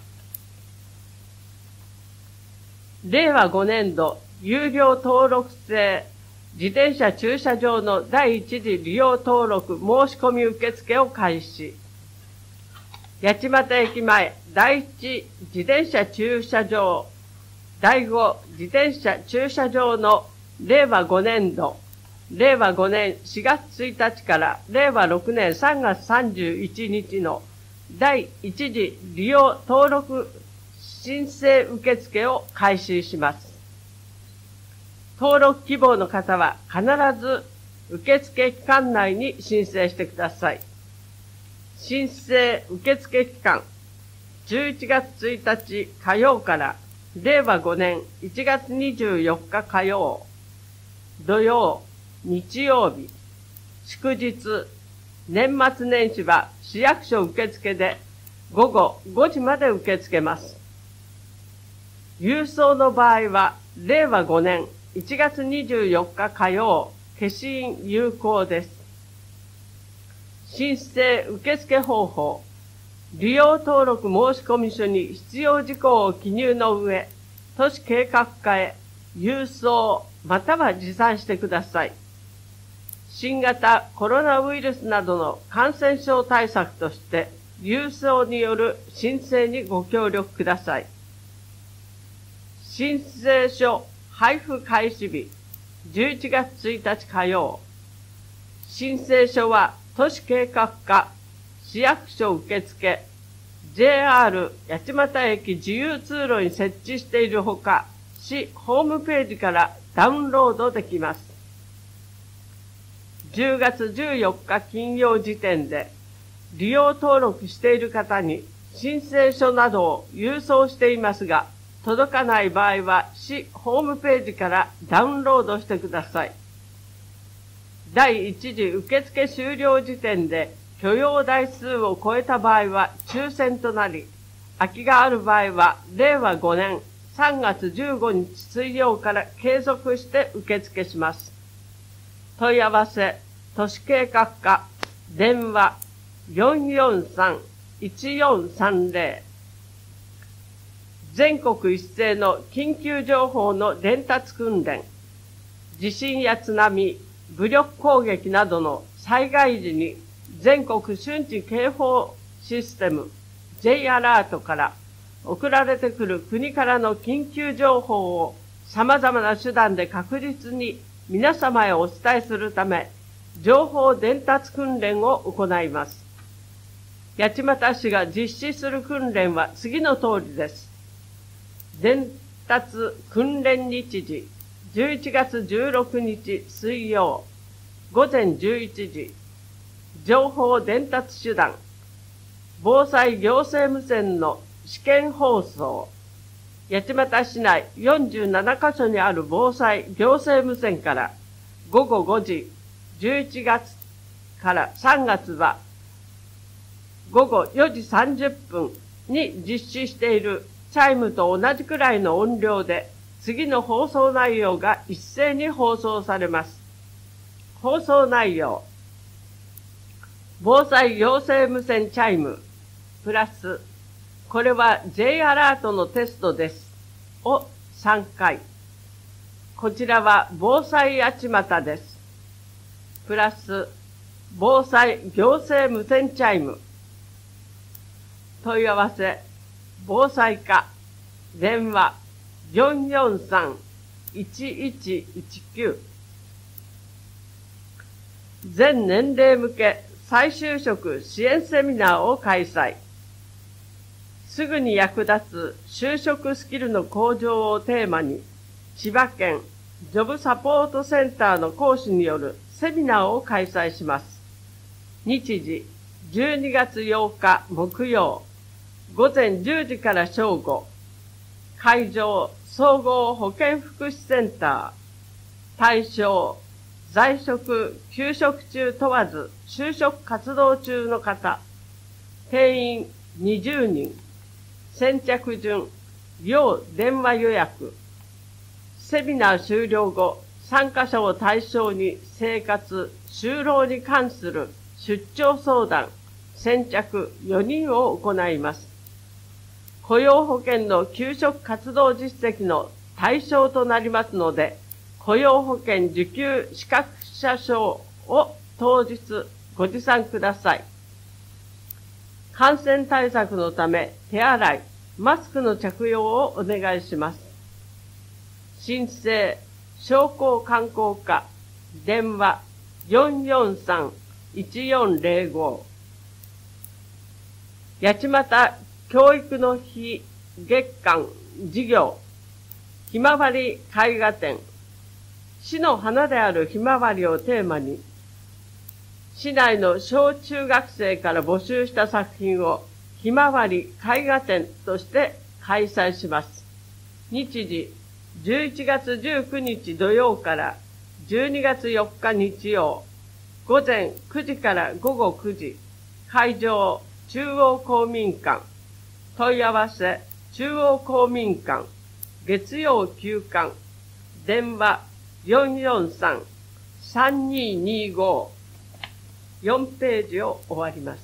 う。れいわごねん度有料登録制自転車駐車場の第一次利用登録申し込み受付を開始。八街駅前第一自転車駐車場、第五自転車駐車場のれいわごねん度、れいわごねんしがつついたちかられいわろくねんさんがつさんじゅういちにちの第一次利用登録申請受付を開始します。登録希望の方は必ず受付期間内に申請してください。申請受付期間、じゅういちがつついたち火曜かられいわごねんいちがつにじゅうよっか火曜、土曜、日曜日、祝日、年末年始は市役所受付で午後ごじまで受け付けます。郵送の場合はれいわごねんいちがつにじゅうよっか火曜、消印有効です。申請受付方法、利用登録申込書に必要事項を記入の上、都市計画課へ郵送または持参してください。新型コロナウイルスなどの感染症対策として、郵送による申請にご協力ください。申請書配布開始日、じゅういちがつついたち火曜。申請書は都市計画課、市役所受付、ジェイアール 八街駅自由通路に設置しているほか、市ホームページからダウンロードできます。じゅうがつじゅうよっか金曜時点で、利用登録している方に申請書などを郵送していますが、届かない場合は市ホームページからダウンロードしてください。第一次受付終了時点で許容台数を超えた場合は抽選となり、空きがある場合はれいわごねんさんがつじゅうごにち水曜から継続して受付します。問い合わせ、都市計画課、電話 よんよんさんいちよんさんぜろ。全国一斉の緊急情報の伝達訓練、地震や津波、武力攻撃などの災害時に全国瞬時警報システム J アラートから送られてくる国からの緊急情報を様々な手段で確実に皆様へお伝えするため、情報伝達訓練を行います。八街市が実施する訓練は次の通りです。伝達訓練日時、じゅういちがつじゅうろくにち水曜、ごぜんじゅういちじ、情報伝達手段、防災行政無線の試験放送、八街市内よんじゅうななかしょにある防災行政無線からごごごじ、じゅういちがつからさんがつはごごよじさんじゅっぷんに実施しているチャイムと同じくらいの音量で次の放送内容が一斉に放送されます。放送内容。防災行政無線チャイム、プラス、これは J アラートのテストです。をさんかい。こちらは防災八街です。プラス、防災行政無線チャイム。問い合わせ、防災課、電話 よんよんさんいちいちいちきゅう。全年齢向け再就職支援セミナーを開催。すぐに役立つ就職スキルの向上をテーマに、 千葉県ジョブサポートセンターの講師によるセミナーを開催します。日時、じゅうにがつようか木曜、午前じゅうじから正午。会場、総合保健福祉センター。対象、在職、休職中問わず、就職活動中の方。定員にじゅうにん。先着順、要電話予約。セミナー終了後、参加者を対象に生活、就労に関する出張相談、先着よにんを行います。雇用保険の求職活動実績の対象となりますので、雇用保険受給資格者証を当日ご持参ください。感染対策のため手洗い、マスクの着用をお願いします。申請、商工観光課、電話よんよんさん いちよんぜろご。八街教育の日月間事業、ひまわり絵画展、市の花であるひまわりをテーマに、市内の小中学生から募集した作品をひまわり絵画展として開催します。日時、じゅういちがつじゅうくにち土曜からじゅうにがつよっか日曜、午前くじから午後くじ、会場、中央公民館、問い合わせ、中央公民館、月曜休館、電話よんよんさん さんににご。よんページを終わります。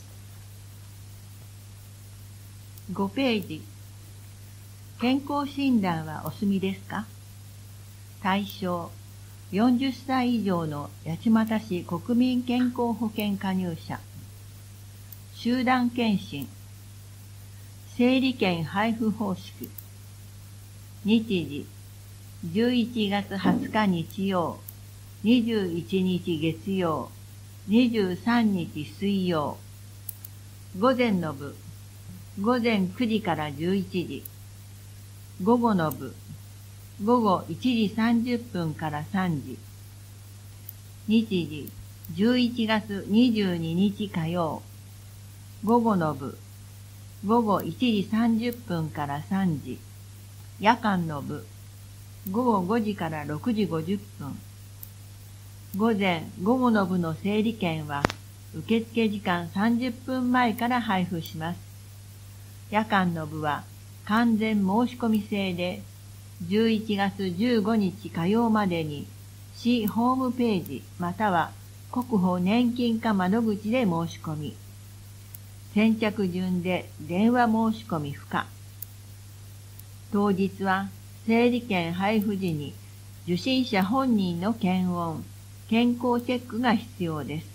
ごページ。健康診断はお済みですか？対象、よんじゅっさい以上の八街市国民健康保険加入者。集団検診。整理券配布方式。日時、じゅういちがつはつか日曜、にじゅういちにち月曜、にじゅうさんにち水曜。午前の部、午前くじからじゅういちじ。午後の部、午後いちじさんじゅっぷんからさんじ。日時、じゅういちがつにじゅうににち火曜。午後の部、午後いちじさんじゅっぷんからさんじ。夜間の部、午後ごじからろくじごじゅっぷん。午前、午後の部の整理券は、受付時間さんじゅっぷんまえから配布します。夜間の部は、完全申し込み制で、じゅういちがつじゅうごにち火曜までに、市ホームページまたは国保年金課窓口で申し込み、先着順で電話申し込み不可。当日は整理券配布時に受診者本人の検温、健康チェックが必要です。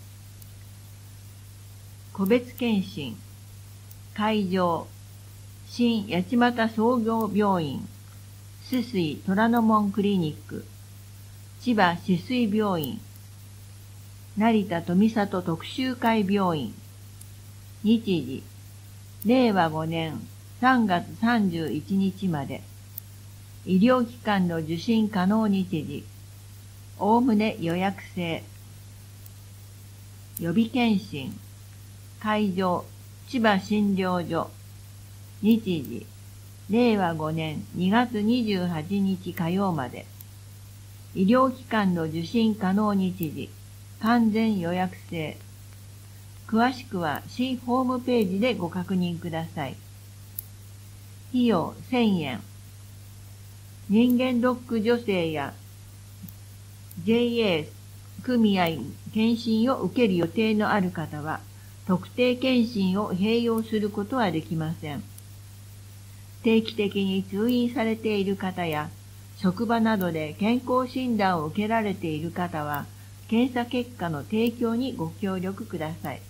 個別検診、会場、新八街総合病院、酒水虎ノ門クリニック、千葉酒水病院、成田富里特集会病院。日時、れいわごねんさんがつさんじゅういちにちまで。医療機関の受診可能日時、おおむね予約制。予備検診、会場、千葉診療所。日時、れいわごねんにがつにじゅうはちにち火曜まで。医療機関の受診可能日時、完全予約制。詳しくは市ホームページでご確認ください。費用せんえん。人間ドック助成や ジェイエー 組合検診を受ける予定のある方は、特定検診を併用することはできません。定期的に通院されている方や、職場などで健康診断を受けられている方は、検査結果の提供にご協力ください。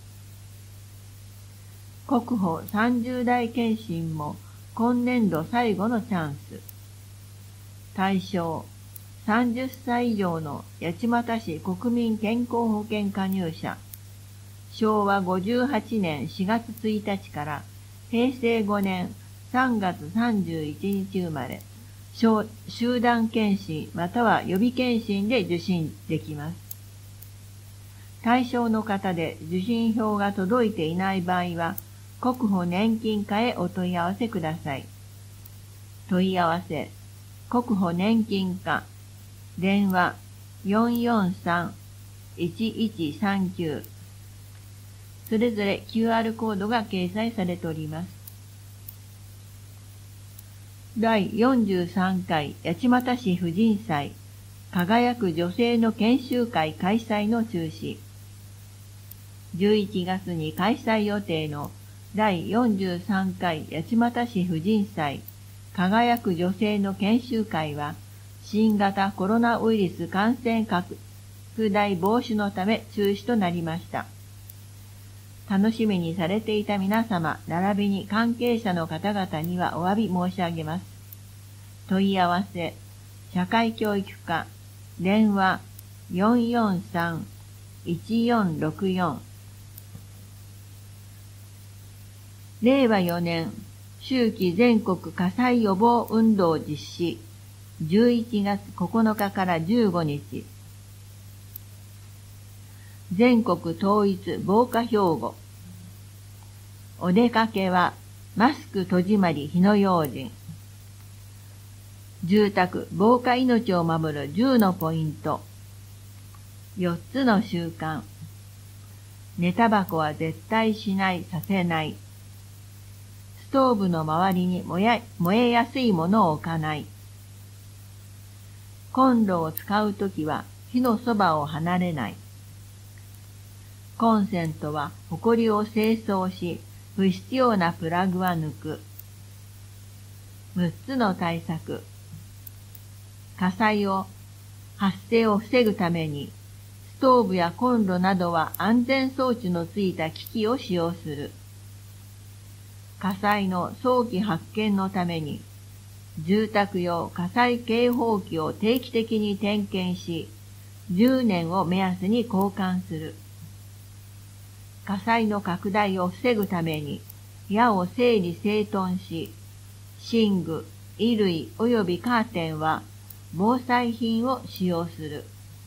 国保さんじゅうだい検診も今年度最後のチャンス。対象、さんじゅっさい以上の八街市国民健康保険加入者。しょうわごじゅうはちねんしがつついたちからへいせいごねんさんがつさんじゅういちにち生まれ、 集団検診または予備検診で受診できます。対象の方で受診票が届いていない場合は、国保年金課へお問い合わせください。問い合わせ、国保年金課、電話 よんよんさん いちいちさんきゅう、それぞれ キューアール コードが掲載されております。だいよんじゅうさんかい八街市婦人祭輝く女性の研修会開催の中止。じゅういちがつに開催予定のだいよんじゅうさんかい八街市婦人祭輝く女性の研修会は新型コロナウイルス感染拡大防止のため中止となりました。楽しみにされていた皆様、並びに関係者の方々にはお詫び申し上げます。問い合わせ、社会教育課、電話 よんよんさん いちよんろくよん。れいわよねん秋季全国火災予防運動実施、じゅういちがつここのかからじゅうごにち。全国統一防火標語。お出かけはマスク戸締まり火の用心。住宅防火命を守るじゅうのポイント。よっつの習慣。寝タバコは絶対しないさせない。ストーブの周りに燃え、燃えやすいものを置かない。コンロを使うときは火のそばを離れない。コンセントはホコリを清掃し、不必要なプラグは抜く。むっつの対策。火災を発生を防ぐために、ストーブやコンロなどは安全装置のついた機器を使用する。火災の早期発見のために、住宅用火災警報器を定期的に点検し、じゅうねんを目安に交換する。火災の拡大を防ぐために、矢を整理整頓し、寝具、衣類及びカーテンは防災品を使用する。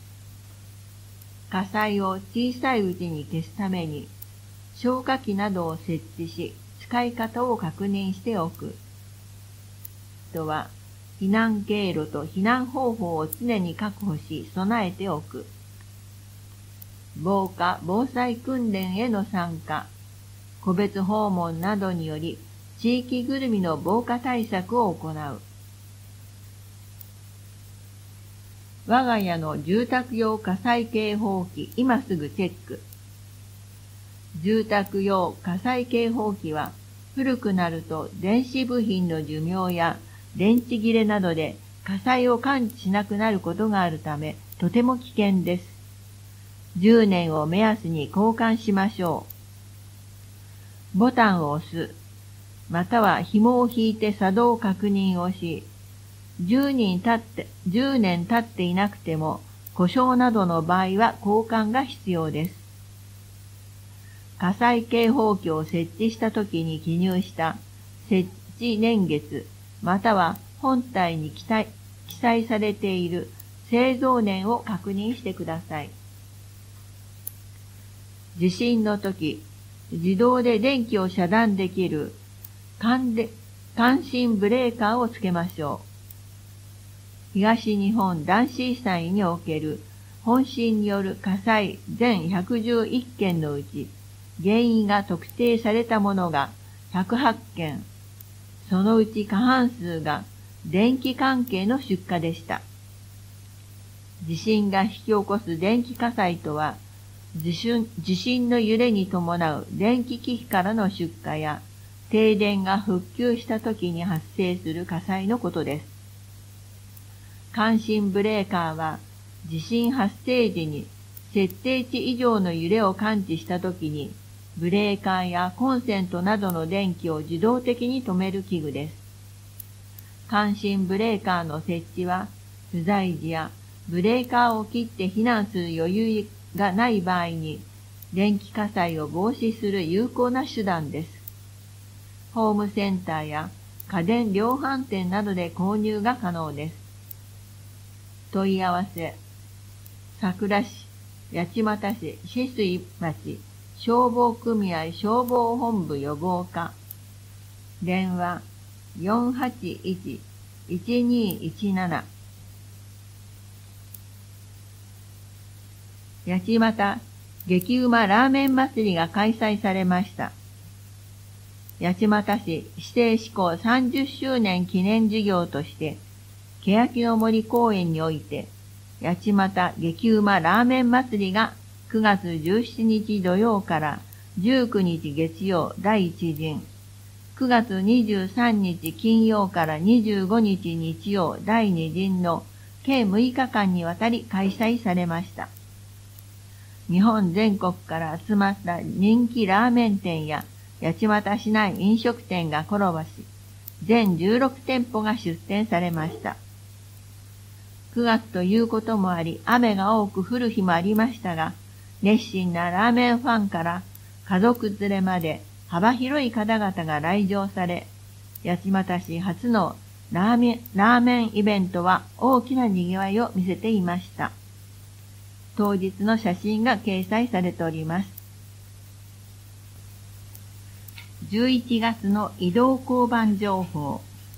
火災を小さいうちに消すために、消火器などを設置し、使い方を確認しておく。とは、避難経路と避難方法を常に確保し、備えておく。防火・防災訓練への参加、個別訪問などにより、地域ぐるみの防火対策を行う。我が家の住宅用火災警報器、今すぐチェック。住宅用火災警報器は、古くなると電子部品の寿命や電池切れなどで火災を感知しなくなることがあるため、とても危険です。じゅうねんを目安に交換しましょう。ボタンを押す、または紐を引いて作動確認をし、じゅうねん経って、じゅうねん経っていなくても故障などの場合は交換が必要です。火災警報器を設置したときに記入した設置年月、または本体に記載、記載されている製造年を確認してください。地震のとき、自動で電気を遮断できる感震ブレーカーをつけましょう。東日本大震災における本震による火災全ひゃくじゅういっけんのうち、原因が特定されたものがひゃくはちけん、そのうち過半数が電気関係の出火でした。地震が引き起こす電気火災とは、地震、地震の揺れに伴う電気機器からの出火や、停電が復旧した時に発生する火災のことです。感震ブレーカーは、地震発生時に設定値以上の揺れを感知した時に、ブレーカーやコンセントなどの電気を自動的に止める器具です。感震ブレーカーの設置は、不在時やブレーカーを切って避難する余裕がない場合に、電気火災を防止する有効な手段です。ホームセンターや家電量販店などで購入が可能です。問い合わせ、佐倉市、八街市、止水町、消防組合消防本部予防課、電話 よんはちいち いちにいちなな。八街激うまラーメン祭りが開催されました。八街市指定施行さんじゅっしゅうねん記念事業として、欅の森公園において、八街激うまラーメン祭りがくがつじゅうしちにち土曜からじゅうくにち月曜第一陣、くがつにじゅうさんにち金曜からにじゅうごにち日曜第二陣の計むいかかんにわたり開催されました。日本全国から集まった人気ラーメン店や八街市内飲食店が転ばし、全じゅうろくてんぽが出店されました。くがつということもあり、雨が多く降る日もありましたが、熱心なラーメンファンから家族連れまで幅広い方々が来場され、八街市初のラーメン、ラーメンイベントは大きな賑わいを見せていました。当日の写真が掲載されております。じゅういちがつの移動交番情報。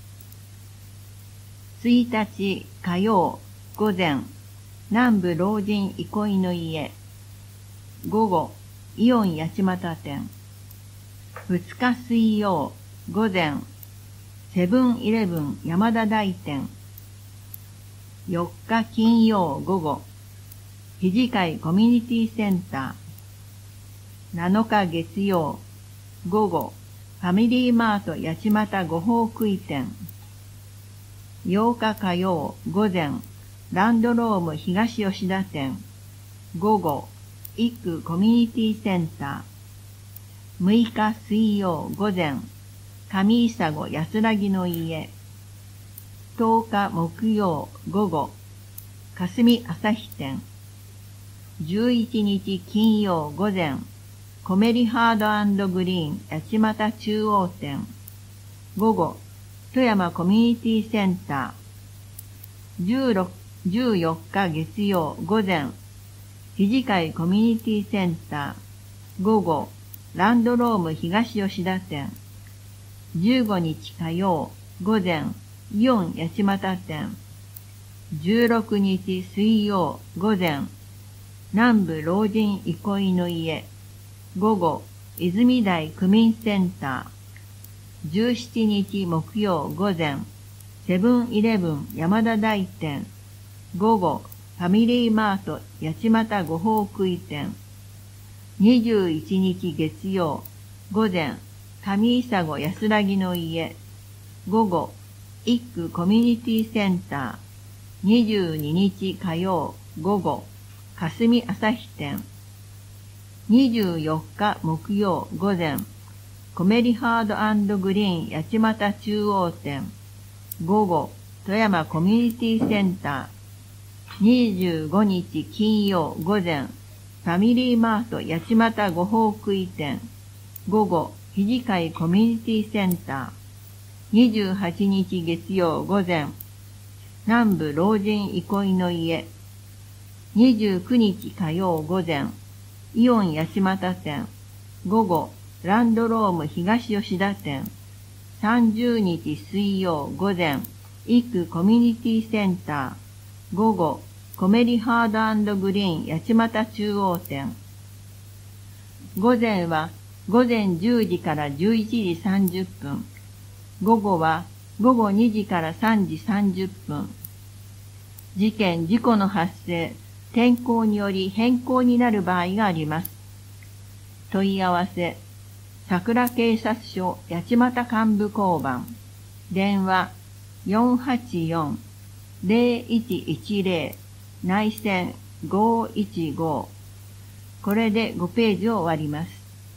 ついたち火曜午前、南部老人憩いの家。午後、イオン八街店。ふつか水曜午前、セブンイレブン山田台店。よっか金曜午後、肘飼コミュニティセンター。なのか月曜午後、ファミリーマート八街五宝食店。ようか火曜午前、ランドローム東吉田店。午後、一区コミュニティセンター。むいか水曜午前、上砂安らぎの家。とおか木曜午後、霞朝日店。じゅういちにち金曜午前、コメリハード&グリーン八街中央店。午後、富山コミュニティセンター。じゅうろく、じゅうよっか月曜午前、肘飼コミュニティセンター。午後、ランドローム東吉田店。じゅうごにち火曜午前、イオン八街店。じゅうろくにち水曜午前、南部老人憩いの家。午後、泉台区民センター。じゅうしちにち木曜午前、セブンイレブン山田台店。午後、ファミリーマート八街五宝食店。にじゅういちにち月曜午前、上砂安らぎの家。午後、一区コミュニティセンター。にじゅうににち火曜午後、霞朝日店。にじゅうよっか木曜午前、コメリハード&グリーン八街中央店。午後、富山コミュニティセンター。にじゅうごにち金曜午前、ファミリーマート八街五宝食店。午後、肘飼コミュニティセンター。にじゅうはちにち月曜午前、南部老人憩いの家。にじゅうくにち火曜午前、イオン八街店。午後、ランドローム東吉田店。さんじゅうにち水曜午前、一区コミュニティセンター。午後、コメリハード&グリーン八街中央店。午前は午前じゅうじからじゅういちじさんじゅっぷん。午後は午後にじからさんじさんじゅっぷん。事件・事故の発生、天候により変更になる場合があります。問い合わせ、桜警察署八街幹部交番。電話 よんはちよん ゼロいちいちゼロ 内線ごいちご。これでごページを終わります。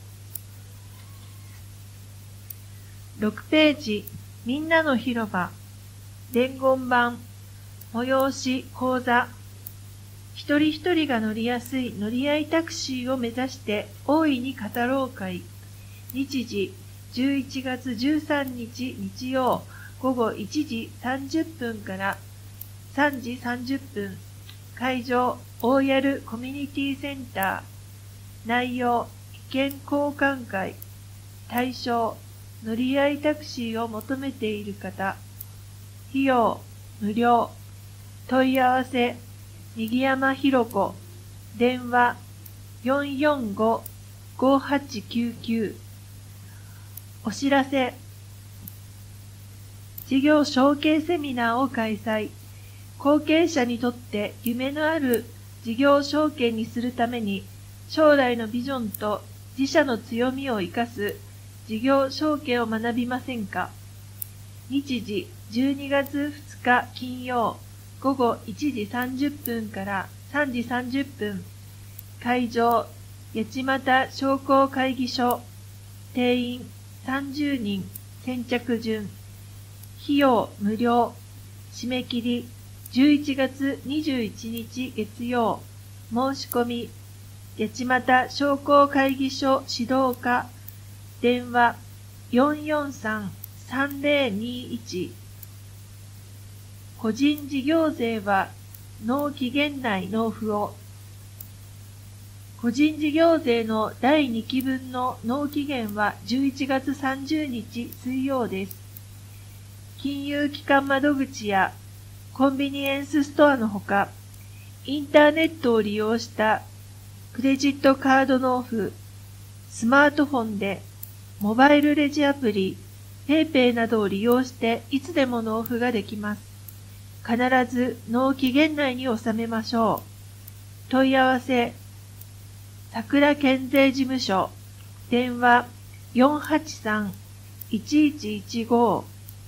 ろくページ、みんなの広場。伝言板、催し講座。一人一人が乗りやすい乗り合いタクシーを目指して大いに語ろう会。日時じゅういちがつじゅうさんにち日曜午後いちじさんじゅっぷんからさんじさんじゅっぷん、会場大谷コミュニティセンター、内容意見交換会、対象乗り合いタクシーを求めている方、費用無料、問い合わせにぎやまひろこ、電話 よんよんご ごはちきゅうきゅう。お知らせ、事業承継セミナーを開催。後継者にとって夢のある事業承継にするために、将来のビジョンと自社の強みを生かす事業承継を学びませんか？日時じゅうにがつふつか金曜午後いちじさんじゅっぷんからさんじさんじゅっぷん、会場八街商工会議所、定員さんじゅうにん、先着順、費用無料、締め切りじゅういちがつにじゅういちにち月曜、申し込み八街商工会議所指導課、電話 よんよんさん さんぜろにいち。個人事業税は納期限内納付を。個人事業税のだいにきぶんの納期限はじゅういちがつさんじゅうにち水曜です。金融機関窓口やコンビニエンスストアのほか、インターネットを利用したクレジットカード納付、スマートフォンでモバイルレジアプリ、PayPay などを利用していつでも納付ができます。必ず納期限内に収めましょう。問い合わせ、桜県税事務所、電話 よんはちさん いちいちいちご。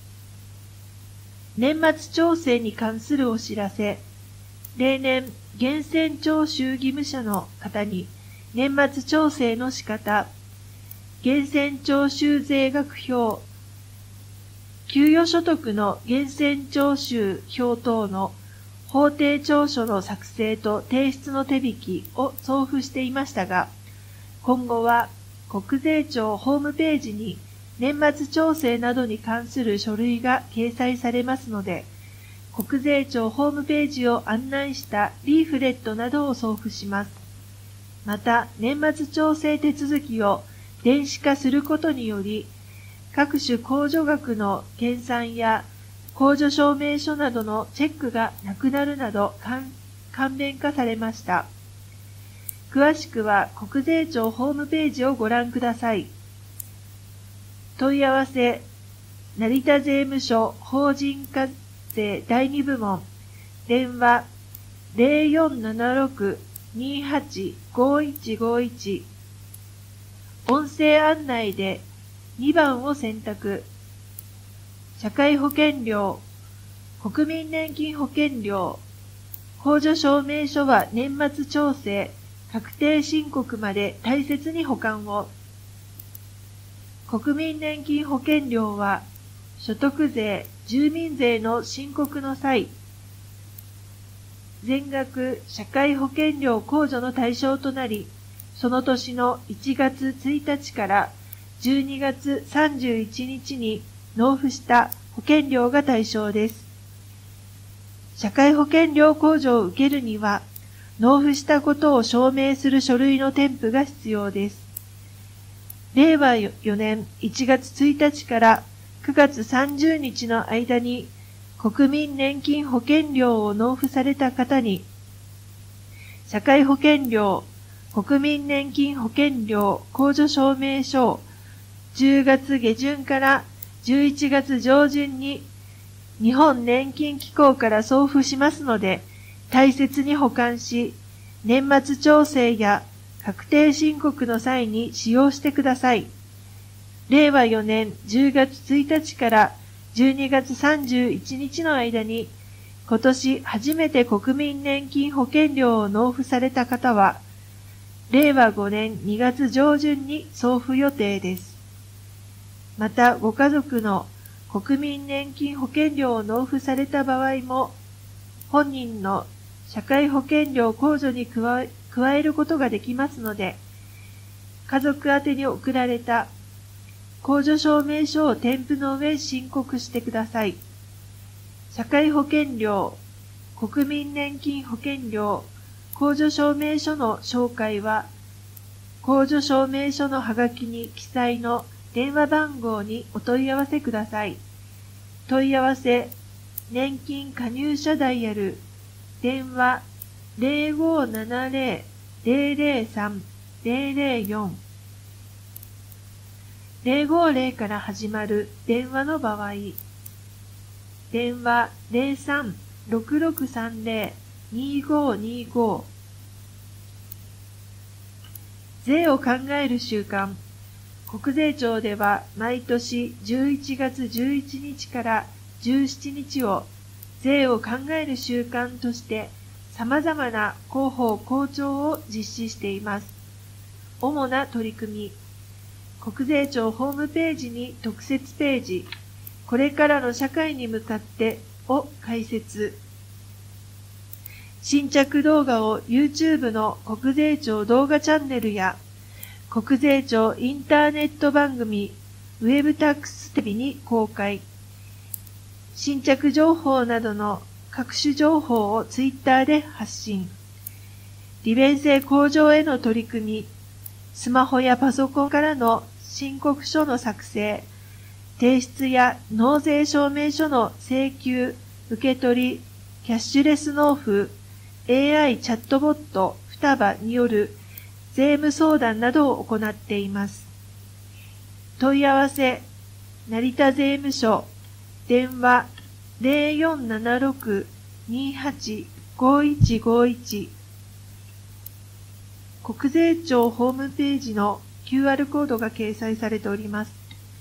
年末調整に関するお知らせ。例年、源泉徴収義務者の方に年末調整の仕方、源泉徴収税額表、給与所得の源泉徴収表等の法定調書の作成と提出の手引きを送付していましたが、今後は国税庁ホームページに年末調整などに関する書類が掲載されますので、国税庁ホームページを案内したリーフレットなどを送付します。また、年末調整手続きを電子化することにより、各種控除額の計算や控除証明書などのチェックがなくなるなど簡便化されました。詳しくは国税庁ホームページをご覧ください。問い合わせ、成田税務署法人課税だいに部門、電話 ゼロよんななろく にはち ごいちごいち、音声案内でにばんを選択。社会保険料、国民年金保険料、控除証明書は年末調整、確定申告まで大切に保管を。国民年金保険料は、所得税、住民税の申告の際、全額社会保険料控除の対象となり、その年のいちがつついたちからじゅうにがつさんじゅういちにちに納付した保険料が対象です。社会保険料控除を受けるには、納付したことを証明する書類の添付が必要です。れいわよねんいちがつついたちからくがつさんじゅうにちの間に国民年金保険料を納付された方に、社会保険料、国民年金保険料控除証明書をじゅうがつげじゅんからじゅういちがつじょうじゅんに日本年金機構から送付しますので、大切に保管し、年末調整や確定申告の際に使用してください。れいわよねんじゅうがつついたちからじゅうにがつさんじゅういちにちの間に、今年初めて国民年金保険料を納付された方は、れいわごねんにがつじょうじゅんに送付予定です。また、ご家族の国民年金保険料を納付された場合も、本人の社会保険料控除に加え、加えることができますので、家族宛てに送られた控除証明書を添付の上申告してください。社会保険料、国民年金保険料、控除証明書の紹介は、控除証明書のはがきに記載の電話番号にお問い合わせください。問い合わせ、年金加入者ダイヤル、電話 ゼロごーななゼロ ゼロゼロさん ゼロゼロよん ゼロごゼロから始まる電話の場合、電話 ゼロさん ろくろくさんゼロ にごにご 税を考える習慣。国税庁では毎年じゅういちがつじゅういちにちからじゅうしちにちを税を考える習慣として様々な広報広聴を実施しています。主な取り組み。国税庁ホームページに特設ページ、これからの社会に向かってを開設。新着動画を YouTube の国税庁動画チャンネルや国税庁インターネット番組ウェブタックステレビに公開。新着情報などの各種情報を Twitter で発信。利便性向上への取り組み。スマホやパソコンからの申告書の作成、提出や納税証明書の請求、受け取り、キャッシュレス納付、エーアイ チャットボット双葉による税務相談などを行っています。問い合わせ、成田税務署、電話 ゼロよんななろく にはち ごいちごいち 国税庁ホームページの キューアール コードが掲載されております。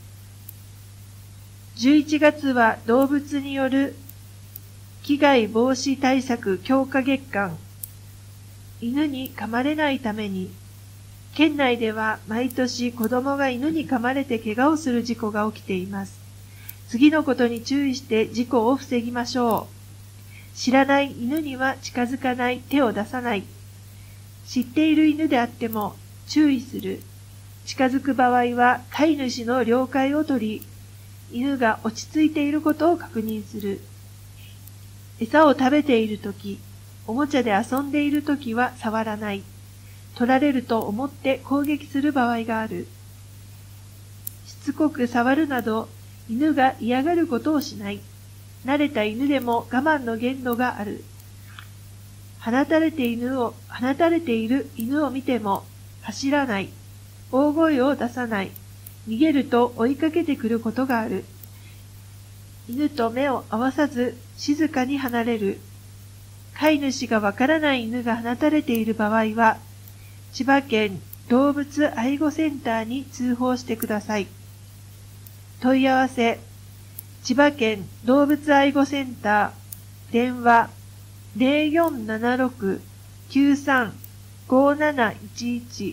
じゅういちがつは動物による危害防止対策強化月間。犬に噛まれないために、県内では毎年子供が犬に噛まれて怪我をする事故が起きています。次のことに注意して事故を防ぎましょう。知らない犬には近づかない、手を出さない。知っている犬であっても注意する。近づく場合は飼い主の了解を取り、犬が落ち着いていることを確認する。餌を食べているとき、おもちゃで遊んでいるときは触らない。取られると思って攻撃する場合がある。しつこく触るなど、犬が嫌がることをしない。慣れた犬でも我慢の限度がある。放たれて犬を、放たれている犬を見ても走らない。大声を出さない。逃げると追いかけてくることがある。犬と目を合わさず静かに離れる。飼い主がわからない犬が放たれている場合は、千葉県動物愛護センターに通報してください。問い合わせ、千葉県動物愛護センター、電話ゼロよんななろく きゅうさん ごなないちいち。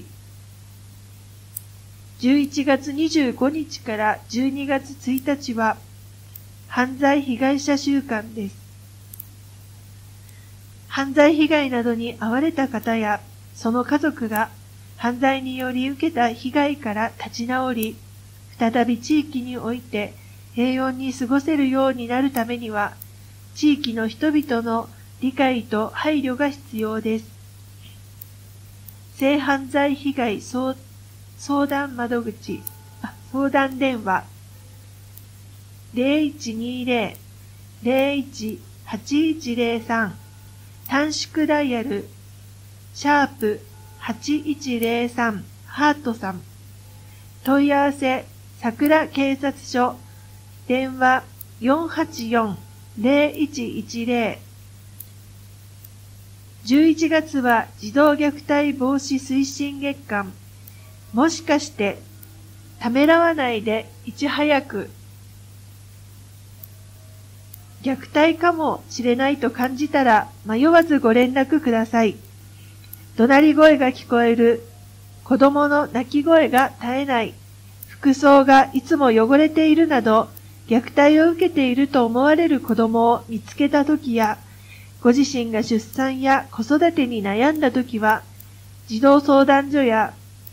じゅういちがつにじゅうごにちからじゅうにがつついたちは、犯罪被害者週間です。犯罪被害などに遭われた方や、その家族が犯罪により受けた被害から立ち直り、再び地域において平穏に過ごせるようになるためには、地域の人々の理解と配慮が必要です。性犯罪被害相談窓口、相談電話、ゼロいちにゼロ ゼロいち はちいちゼロさん、短縮ダイヤル、シャープはちいちゼロさん、ハートさん。問い合わせ、桜警察署、電話よんはちよん ゼロいちいちゼロ。じゅういちがつは児童虐待防止推進月間。もしかして、ためらわないでいち早く。虐待かもしれないと感じたら迷わずご連絡ください。怒鳴り声が聞こえる。子供の泣き声が絶えない。服装がいつも汚れているなど、虐待を受けていると思われる子供を見つけたときや、ご自身が出産や子育てに悩んだときは、児童相談所や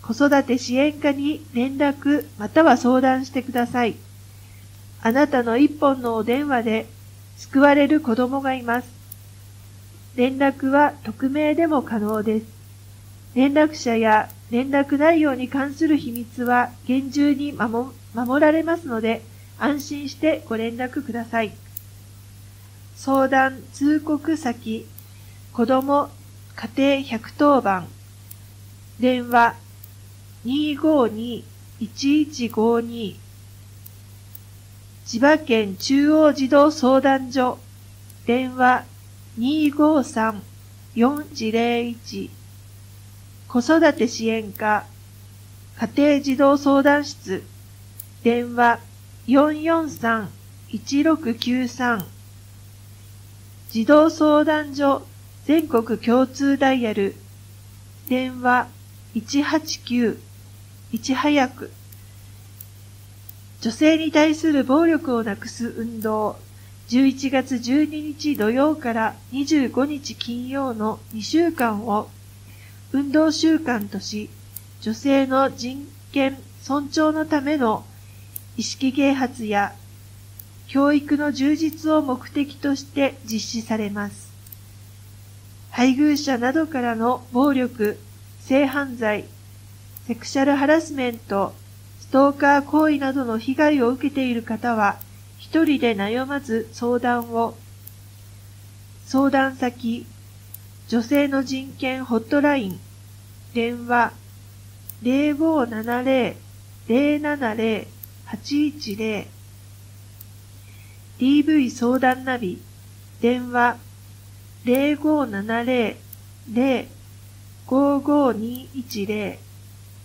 子育て支援課に連絡または相談してください。あなたの一本のお電話で救われる子供がいます。連絡は匿名でも可能です。連絡者や連絡内容に関する秘密は厳重に守られますので、安心してご連絡ください。相談通告先、子ども家庭ひゃくとおばん、電話 にーごーにーいちいちごーにー、千葉県中央児童相談所、電話 にーごーさんよんいちゼロいち、子育て支援課、家庭児童相談室、電話 よんよんさんいちろくきゅうさん、児童相談所全国共通ダイヤル、電話いちはちきゅう、いち早く、女性に対する暴力をなくす運動、じゅういちがつじゅうににち土曜からにじゅうごにち金曜のにしゅうかんを運動週間とし、女性の人権尊重のための意識啓発や教育の充実を目的として実施されます。配偶者などからの暴力、性犯罪、セクシャルハラスメント、ストーカー行為などの被害を受けている方は、一人で悩まず相談を。相談先、女性の人権ホットライン、電話ゼロごーななゼロ ゼロななゼロ はちいちゼロ、ディーブイ 相談ナビ、電話ゼロごーななゼロ ゼロごーごーにいちゼロ、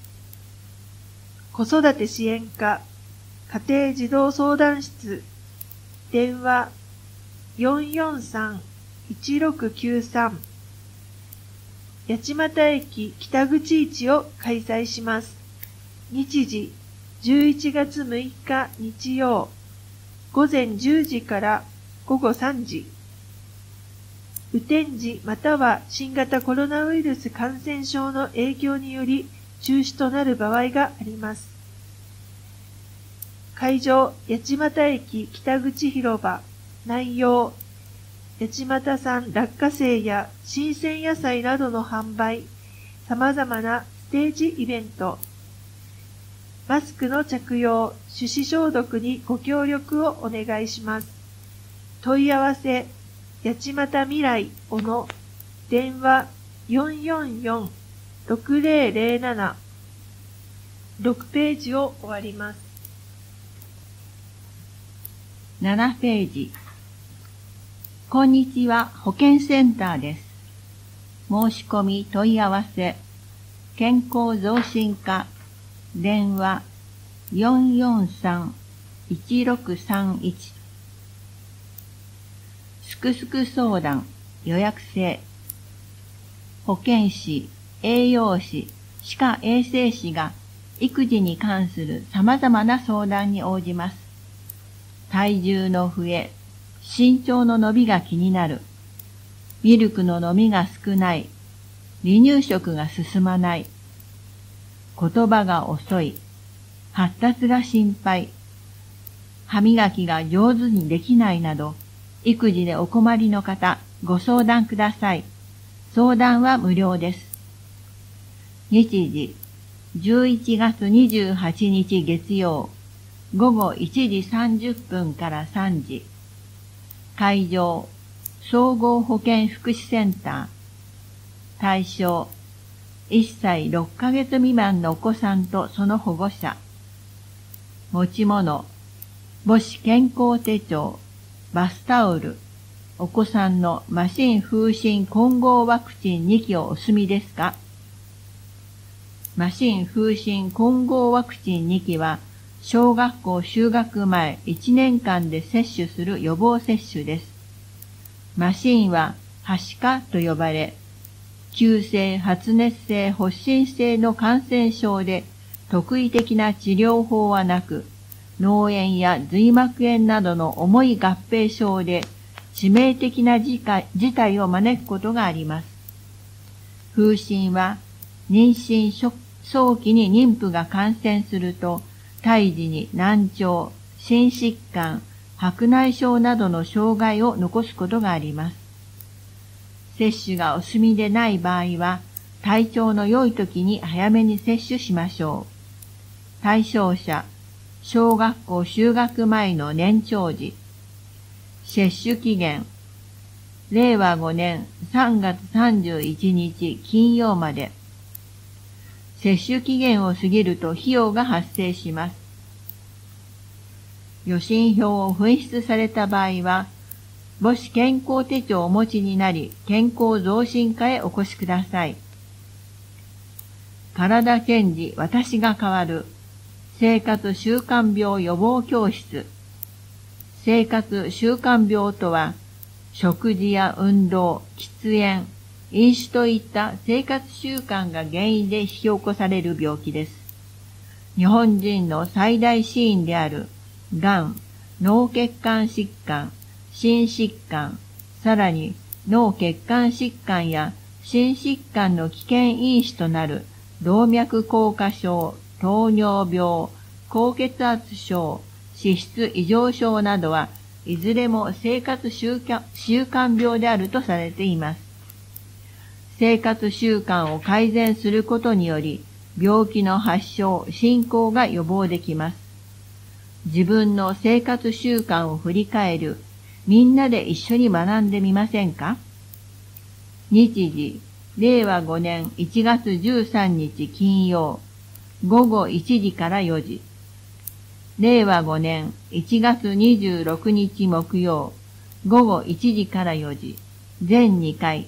子育て支援課、家庭児童相談室、電話よんよんさんいちろくきゅうさん、八街駅北口市を開催します。日時じゅういちがつむいか日曜、午前じゅうじからごごさんじ。雨天時または新型コロナウイルス感染症の影響により中止となる場合があります。会場、八街駅北口広場、内容、八街産落花生や新鮮野菜などの販売、様々なステージイベント、マスクの着用、手指消毒にご協力をお願いします。問い合わせ、八街未来小野、電話よんよんよん ろくゼロゼロなな、ろくページを終わります。 ななページ。こんにちは、保健センターです。申し込み問い合わせ、健康増進課、電話よんよんさんいちろくさんいち、すくすく相談予約制、保健師、栄養士、歯科衛生士が育児に関する様々な相談に応じます。体重の増え、身長の伸びが気になる、ミルクの飲みが少ない、離乳食が進まない、言葉が遅い、発達が心配、歯磨きが上手にできないなど、育児でお困りの方、ご相談ください。相談は無料です。日時、じゅういちがつにじゅうはちにち月曜、ごごいちじさんじゅっぷんからさんじ。会場、総合保健福祉センター。対象、いっさいろっかげつ未満のお子さんとその保護者。持ち物、母子健康手帳、バスタオル、お子さんの麻疹風疹混合ワクチンにきをお済みですか？麻疹風疹混合ワクチンにきは、小学校就学前いちねんかんで接種する予防接種です。麻疹ははしかと呼ばれ、急性発熱性発疹性の感染症で特異的な治療法はなく、脳炎や髄膜炎などの重い合併症で致命的な事態を招くことがあります。風疹は妊娠早期に妊婦が感染すると、胎児に難聴、心疾患、白内障などの障害を残すことがあります。接種がお済みでない場合は、体調の良い時に早めに接種しましょう。対象者、小学校就学前の年長児。接種期限、れいわごねんさんがつさんじゅういちにち金曜まで。接種期限を過ぎると費用が発生します。予診票を紛失された場合は、母子健康手帳をお持ちになり、健康増進課へお越しください。体チェンジ、私が変わる。生活習慣病予防教室。生活習慣病とは、食事や運動、喫煙、飲酒といった生活習慣が原因で引き起こされる病気です。日本人の最大死因である、がん、脳血管疾患、心疾患、さらに脳血管疾患や心疾患の危険因子となる動脈硬化症、糖尿病、高血圧症、脂質異常症などはいずれも生活習慣、習慣病であるとされています。生活習慣を改善することにより、病気の発症、進行が予防できます。自分の生活習慣を振り返る、みんなで一緒に学んでみませんか？日時、れいわごねんいちがつじゅうさんにち金曜、ごごいちじからよじ。れいわごねんいちがつにじゅうろくにち木曜、ごごいちじからよじ。全にかい。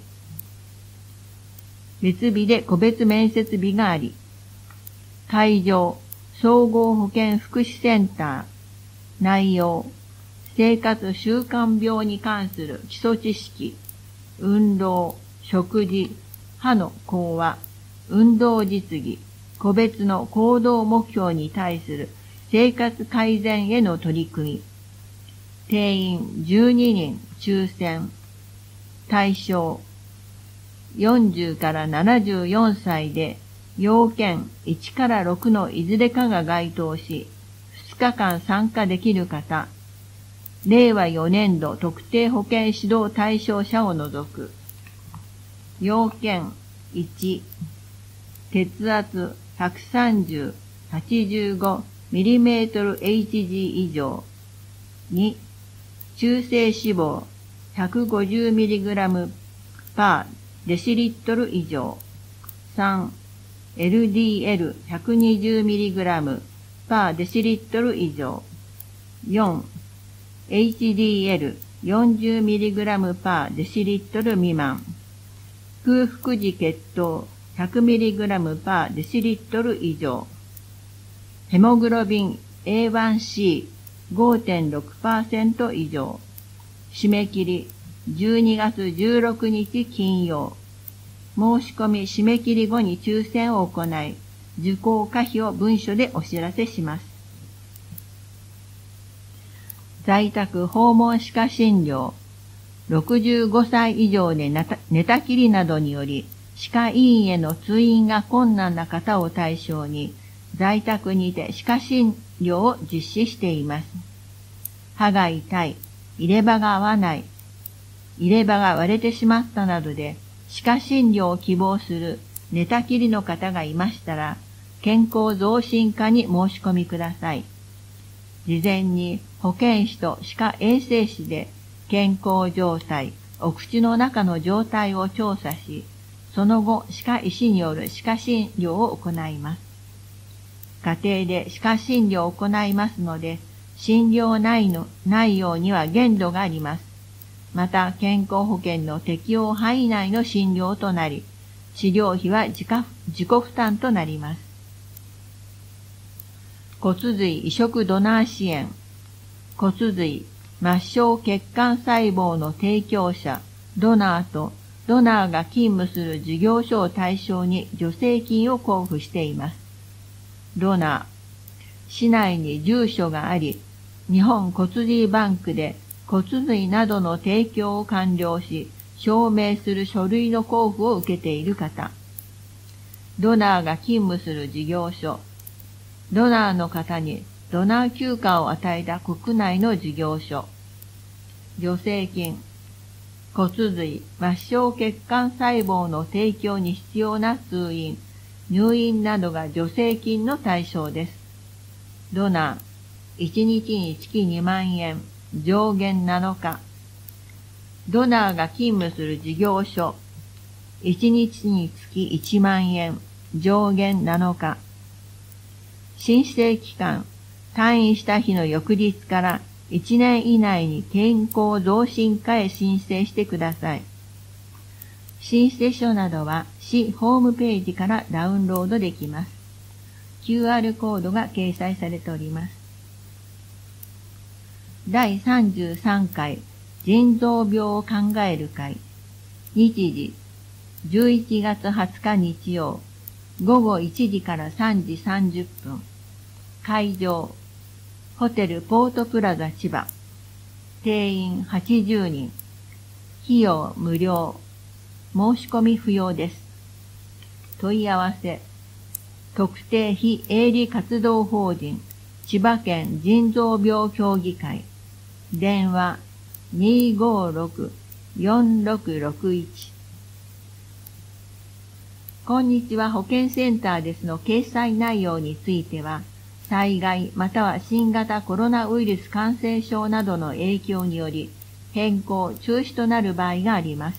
別日で個別面接日があり、会場、総合保健福祉センター。内容、生活習慣病に関する基礎知識、運動、食事、歯の講話、運動実技、個別の行動目標に対する生活改善への取り組み。定員じゅうににん抽選。対象、よんじゅうからななじゅうよんさいで、要件いちからろくのいずれかが該当し、ふつかかん参加できる方、れいわよねんど特定保健指導対象者を除く。要件いち、血圧ひゃくさんじゅう、はちじゅうごミリメートルエイチジー 以上。に、中性脂肪 ひゃくごじゅうミリグラム パーデシリットル以上。さん、エルディーエルひゃくにじゅうミリグラム パーデシリットル以上。よん、エイチディーエルよんじゅうミリグラム パーデシリットル未満。空腹時血糖 ひゃくミリグラム パーデシリットル以上。ヘモグロビン エーワンシーごてんろくパーセント 以上。締め切りじゅうにがつじゅうろくにち金曜。申し込み締め切り後に抽選を行い、受講可否を文書でお知らせします。在宅訪問歯科診療。ろくじゅうごさい以上で寝たきりなどにより、歯科医院への通院が困難な方を対象に、在宅にて歯科診療を実施しています。歯が痛い、入れ歯が合わない、入れ歯が割れてしまったなどで、歯科診療を希望する寝たきりの方がいましたら、健康増進課に申し込みください。事前に保健師と歯科衛生士で健康状態、お口の中の状態を調査し、その後歯科医師による歯科診療を行います。家庭で歯科診療を行いますので、診療内の内容には限度があります。また、健康保険の適用範囲内の診療となり、治療費は自己、自己負担となります。骨髄移植ドナー支援。骨髄、末梢血管細胞の提供者、ドナーと、ドナーが勤務する事業所を対象に助成金を交付しています。ドナー、市内に住所があり、日本骨髄バンクで骨髄などの提供を完了し、証明する書類の交付を受けている方。 ドナーが勤務する事業所、ドナーの方にドナー休暇を与えた国内の事業所、助成金、骨髄、末梢血管細胞の提供に必要な通院、入院などが助成金の対象です。ドナー、いちにちにつきにまんえん、上限なのか。ドナーが勤務する事業所、いちにちにつきいちまんえん、上限なのか。申請期間、退院した日の翌日からいちねん以内に健康増進課へ申請してください。申請書などは市ホームページからダウンロードできます。キューアール コードが掲載されております。だいさんじゅうさんかい腎臓病を考える会。日時、じゅういちがつはつか日曜、ごごいちじからさんじさんじゅっぷん。会場、ホテルポートプラザ千葉。定員はちじゅうにん。費用無料。申し込み不要です。問い合わせ。特定非営利活動法人千葉県腎臓病協議会。電話 にーごーろく よんろくろくいち。こんにちは、保健センターですの掲載内容については、災害または新型コロナウイルス感染症などの影響により変更・中止となる場合があります。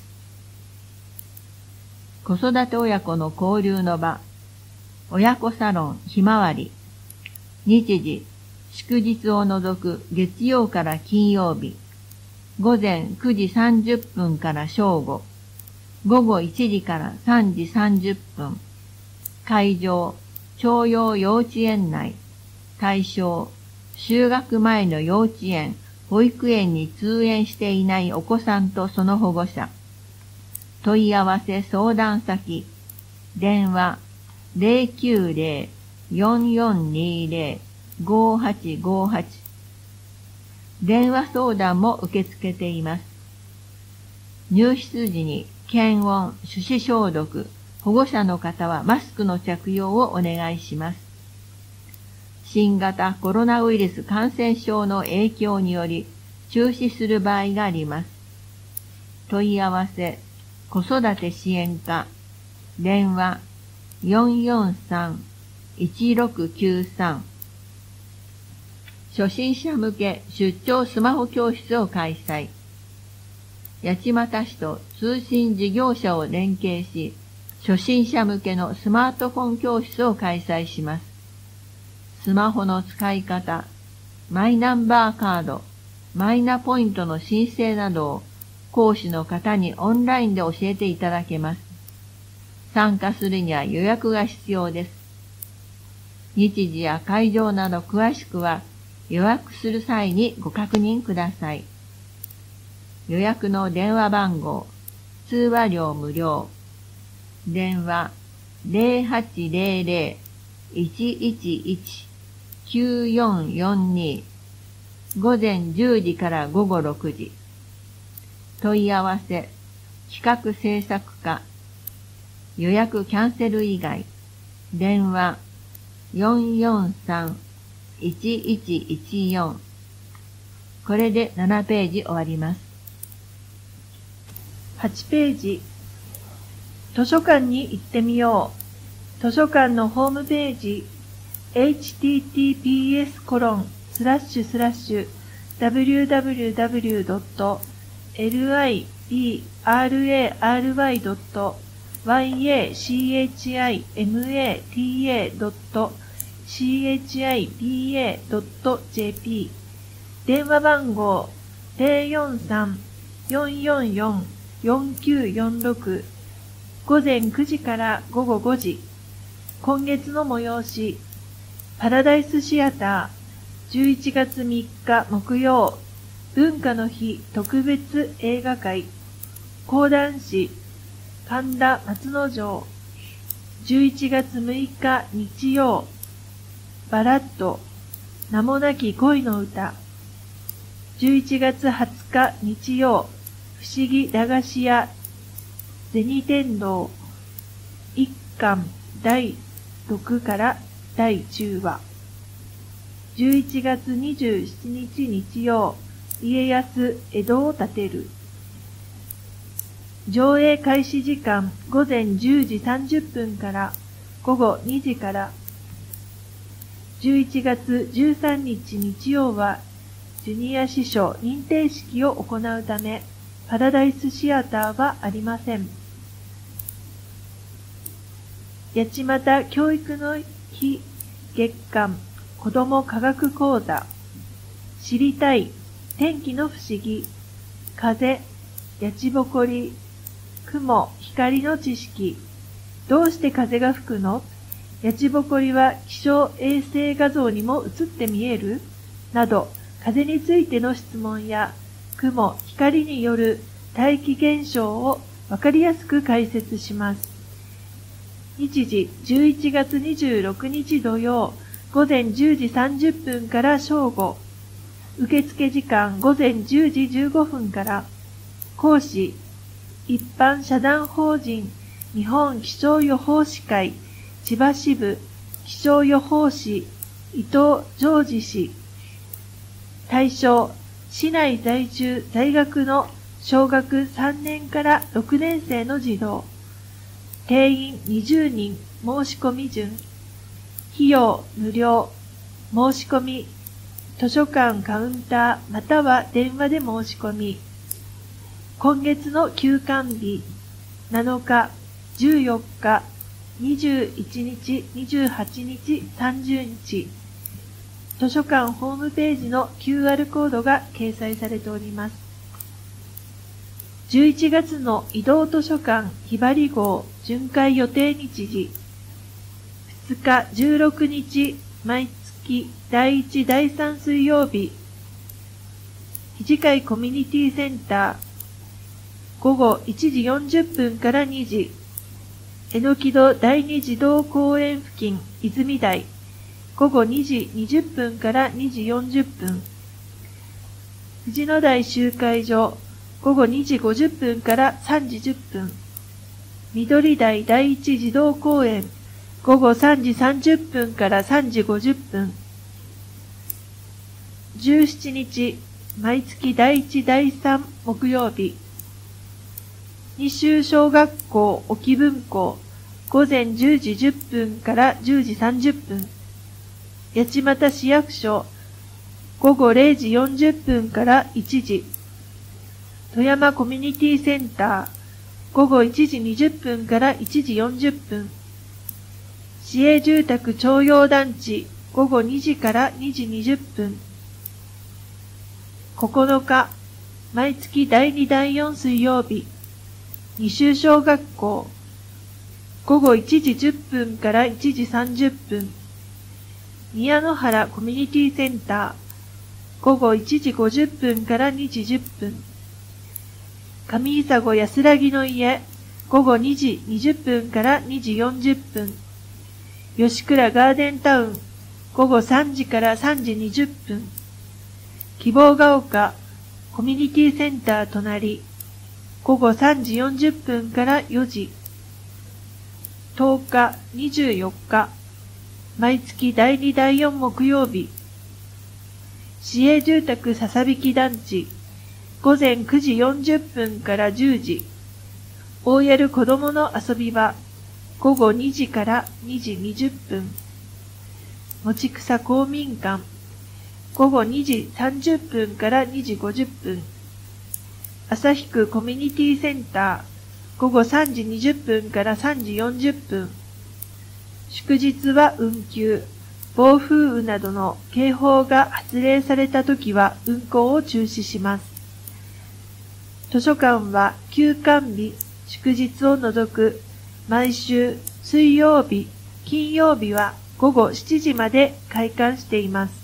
子育て親子の交流の場、親子サロンひまわり。日時、祝日を除く月曜から金曜日。午前くじさんじゅっぷんから正午。午後いちじからさんじさんじゅっぷん。会場、朝陽幼稚園内。対象、就学前の幼稚園、保育園に通園していないお子さんとその保護者。問い合わせ相談先。電話 ゼロきゅうゼロ よんよんにゼロ ごはちごはち。電話相談も受け付けています。入室時に検温、手指消毒、保護者の方はマスクの着用をお願いします。新型コロナウイルス感染症の影響により中止する場合があります。問い合わせ、子育て支援課、電話 よんよんさん いちろくきゅうさん。初心者向け出張スマホ教室を開催。八街市と通信事業者を連携し、初心者向けのスマートフォン教室を開催します。スマホの使い方、マイナンバーカード、マイナポイントの申請などを講師の方にオンラインで教えていただけます。参加するには予約が必要です。日時や会場など詳しくは予約する際にご確認ください。予約の電話番号、通話料無料。電話 ゼロはちゼロゼロ いちいちいち きゅうよんよんに。午前じゅうじから午後ろくじ。問い合わせ、企画制作課。予約キャンセル以外。電話よんよんさん いちいちいちよん。これでななページ終わります。 はちページ。図書館に行ってみよう。図書館のホームページ エイチティーティーピーエスコロンスラッシュスラッシュダブリューダブリューダブリュードットエルアイビーアールエーアールワイドットワイエーシーエイチアイエムエーティーエードットシーエイチアイビーエードットジェーピー。電話番号 ゼロよんさん よんよんよん よんきゅうよんろく。午前くじから午後ごじ。今月の催し、パラダイスシアター、じゅういちがつみっか木曜、文化の日特別映画会、講談師、神田松之丞、じゅういちがつむいか日曜、バラッド、名もなき恋の歌、じゅういちがつはつか日曜、不思議駄菓子屋、銭天堂、一巻だいろくからだいじゅうわ。じゅういちがつにじゅうしちにち日曜、家康江戸を建てる。上映開始時間ごぜんじゅうじさんじゅっぷんからごごにじから。じゅういちがつじゅうさんにち日曜は、ジュニア司書認定式を行うため、パラダイスシアターはありません。八街教育の日月間子ども科学講座。知りたい天気の不思議。風、やちぼこり、雲、光の知識。どうして風が吹くの？やちぼこりは気象衛星画像にも映って見える？など、風についての質問や、雲、光による大気現象をわかりやすく解説します。日時じゅういちがつにじゅうろくにち土曜、ごぜんじゅうじさんじゅっぷんから正午。受付時間ごぜんじゅうじじゅうごふんから。講師、一般社団法人日本気象予報士会千葉支部気象予報士伊藤常時氏。対象、市内在住在学の小学さんねんからろくねんせいの児童。定員にじゅうにん、申し込み順。費用無料。申し込み、図書館カウンターまたは電話で申し込み。今月の休館日、なのか、じゅうよっか、にじゅういちにち、にじゅうはちにち、さんじゅうにち。図書館ホームページの キューアール コードが掲載されております。じゅういちがつの移動図書館ひばり号巡回予定日時。ふつかじゅうろくにち毎月だいいちだいさん水曜日。肘会コミュニティセンター。ごごいちじよんじゅっぷんからにじ。えのき戸だいに児童公園付近泉台。ごごにじにじゅっぷんからにじよんじゅっぷん。藤野台集会所。ごごにじごじゅっぷんからさんじじゅっぷん。緑台だいいち児童公園。ごごさんじさんじゅっぷんからさんじごじゅっぷん。じゅうしちにち、毎月だいいちだいさん木曜日。二州小学校沖分校。ごぜんじゅうじじゅっぷんからじゅうじさんじゅっぷん。八街市役所。ごごれいじよんじゅっぷんからいちじ。富山コミュニティセンター。ごごいちじにじゅっぷんからいちじよんじゅっぷん。市営住宅朝陽団地。ごごにじからにじにじゅっぷん。ここのか、毎月だいにだいよん水曜日。二州小学校。ごごいちじじゅっぷんからいちじさんじゅっぷん。宮野原コミュニティセンター。ごごいちじごじゅっぷんからにじじゅっぷん。上砂安らぎの家。ごごにじにじゅっぷんからにじよんじゅっぷん。吉倉ガーデンタウン。ごごさんじからさんじにじゅっぷん。希望が丘コミュニティセンター隣。ごごさんじよんじゅっぷんからよじ。とおか、にじゅうよっか。毎月だいにだいよん木曜日。市営住宅笹引団地。ごぜんくじよんじゅっぷんからじゅうじ。大やる子供の遊び場。ごごにじからにじにじゅっぷん。もち草公民館。ごごにじさんじゅっぷんからにじごじゅっぷん。旭区コミュニティセンター。ごごさんじにじゅっぷんからさんじよんじゅっぷん。祝日は運休。暴風雨などの警報が発令されたときは運行を中止します。図書館は休館日、祝日を除く毎週水曜日、金曜日はごごしちじまで開館しています。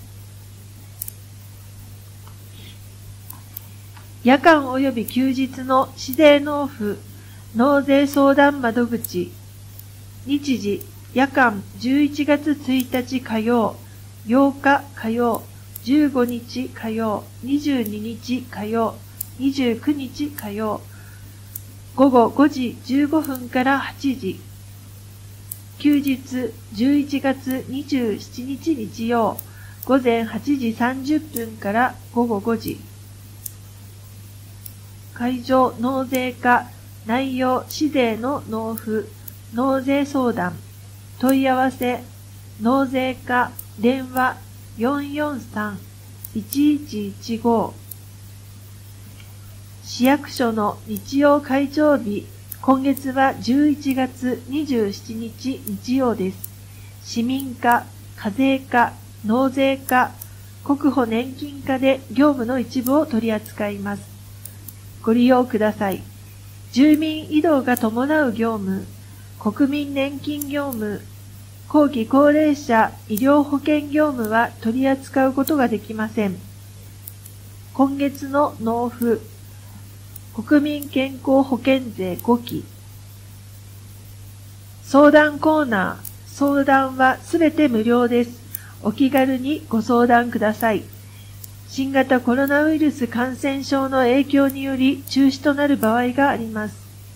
夜間及び休日の市税納付、納税相談窓口。日時、夜間じゅういちがつついたち火曜、ようか火曜、じゅうごにち火曜、にじゅうににち火曜、にじゅうくにち火曜。ごごごじじゅうごふんからはちじ。 休日じゅういちがつにじゅうしちにち日曜、午前はちじさんじゅっぷんから午後ごじ。会場納税課、内容市税の納付、納税相談、問い合わせ、納税課、電話よんよんさん いちいちいちご。市役所の日曜開庁日、今月はじゅういちがつにじゅうしちにち日曜です。市民課、課税課、納税課、国保年金課で業務の一部を取り扱います。ご利用ください。住民移動が伴う業務、国民年金業務、後期高齢者医療保険業務は取り扱うことができません。今月の納付、国民健康保険税ごき。相談コーナー、相談はすべて無料です。お気軽にご相談ください。新型コロナウイルス感染症の影響により中止となる場合があります。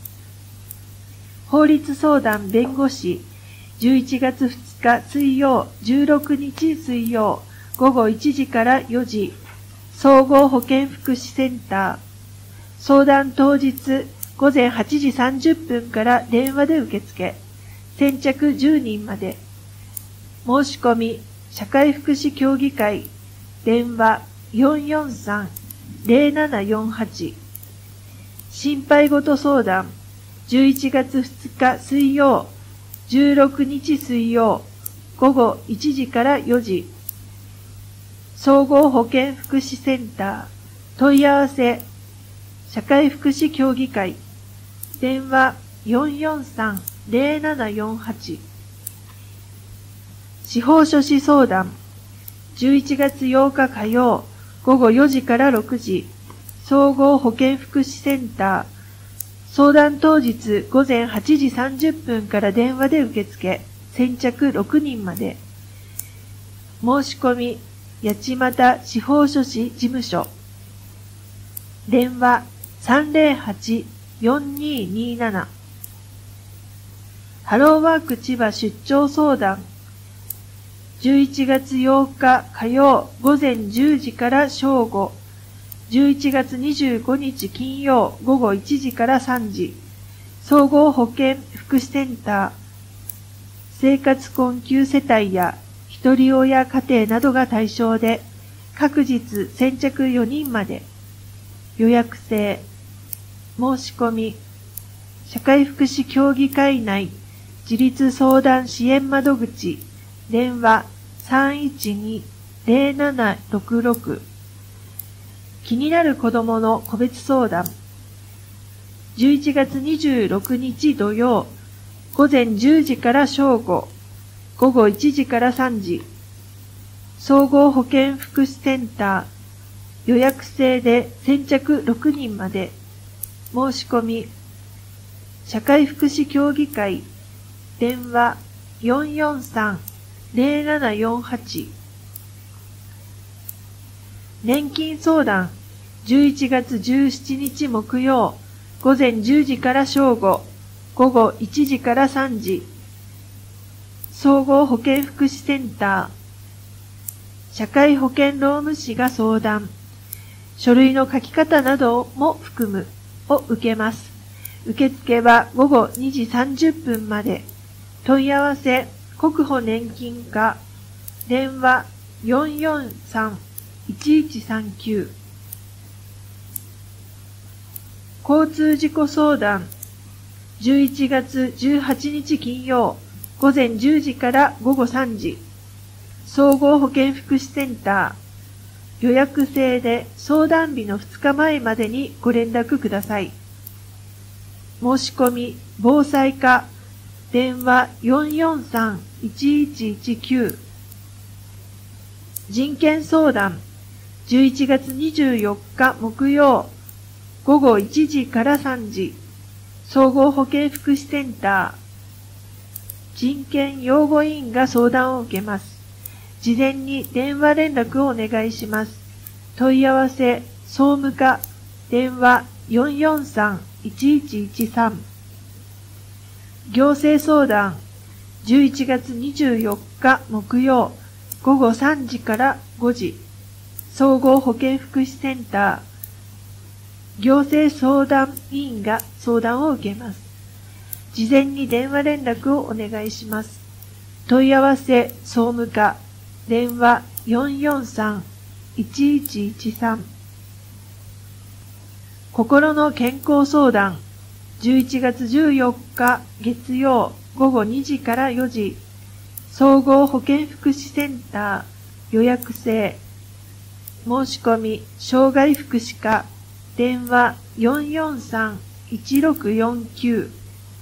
法律相談弁護士、じゅういちがつふつか水曜、じゅうろくにち水曜、午後いちじからよじ、総合保健福祉センター。相談当日、午前はちじさんじゅっぷんから電話で受付。先着じゅうにんまで。申し込み、社会福祉協議会、電話よんよんさん ゼロななよんはち。心配事相談、じゅういちがつふつか水曜、じゅうろくにち水曜、午後いちじからよじ。総合保健福祉センター、問い合わせ、社会福祉協議会、電話よんよんさん ゼロななよんはち。司法書士相談、じゅういちがつようか火曜、午後よじからろくじ、総合保健福祉センター、相談当日午前はちじさんじゅっぷんから電話で受付、先着ろくにんまで。申し込み、八街司法書士事務所。電話さんぜろはち よんにになな。ハローワーク千葉出張相談。じゅういちがつようか火曜午前じゅうじから正午、じゅういちがつにじゅうごにち金曜午後いちじからさんじ、総合保健福祉センター、生活困窮世帯や一人親家庭などが対象で、各日先着よにんまで、予約制、申し込み、社会福祉協議会内自立相談支援窓口、電話さんいちに ゼロななろくろく。気になる子どもの個別相談。じゅういちがつにじゅうろくにち土曜、午前じゅうじから正午、午後いちじからさんじ、総合保健福祉センター、予約制で先着ろくにんまで、申し込み、社会福祉協議会、電話よんよんさん ゼロななよんはち。年金相談、じゅういちがつじゅうしちにち木曜、午前じゅうじから正午、午後いちじからさんじ、総合保健福祉センター、社会保険労務士が相談、書類の書き方なども含む、を受けます。受付は午後にじさんじゅっぷんまで。問い合わせ、国保年金課、電話よんよんさん いちいちさんきゅう。交通事故相談、じゅういちがつじゅうはちにち金曜、午前じゅうじから午後さんじ、総合保健福祉センター、予約制で相談日のふつかまえまでにご連絡ください。申し込み、防災課、電話よんよんさん いちいちいちきゅう。人権相談、じゅういちがつにじゅうよっか木曜、午後いちじからさんじ、総合保健福祉センター、人権擁護委員が相談を受けます。事前に電話連絡をお願いします。問い合わせ、総務課、電話よんよんさん いちいちいちさん。行政相談、 じゅういちがつにじゅうよっか木曜ごごさんじからごじ、総合保健福祉センター、行政相談委員が相談を受けます。事前に電話連絡をお願いします。問い合わせ総務課、電話 よんよんさん いちいちいちさん。心の健康相談、じゅういちがつじゅうよっか月曜ごごにじからよじ、総合保健福祉センター予約制、申し込み障害福祉課、電話 よんよんさん いちろくよんきゅう。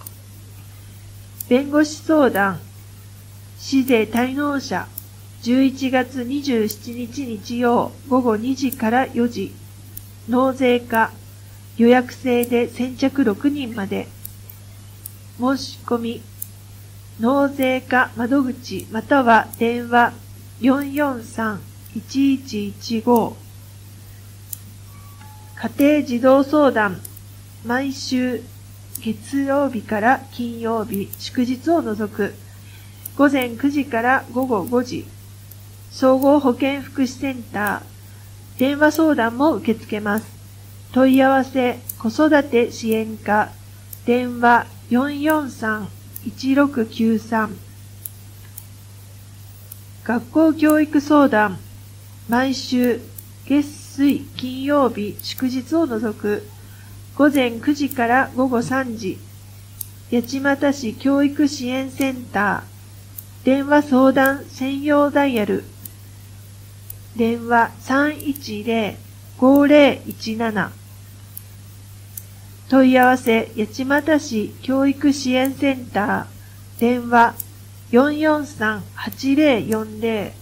弁護士相談、市税滞納者、じゅういちがつにじゅうしちにち日曜ごごにじからよじ、納税課、予約制で先着ろくにんまで。申し込み、納税課窓口または電話 よんよんさん いちいちいちご。家庭児童相談、毎週月曜日から金曜日、祝日を除く、ごぜんくじからごごごじ、総合保健福祉センター、電話相談も受け付けます。問い合わせ子育て支援課、電話 よんよんさん いちろくきゅうさん。学校教育相談、毎週月水金曜日祝日を除く、ごぜんくじからごごさんじ、八街市教育支援センター、電話相談専用ダイヤル、電話 さんいちぜろ ごぜろいちなな。問い合わせ八街市教育支援センター、電話 よんよんさん はちぜろよんぜ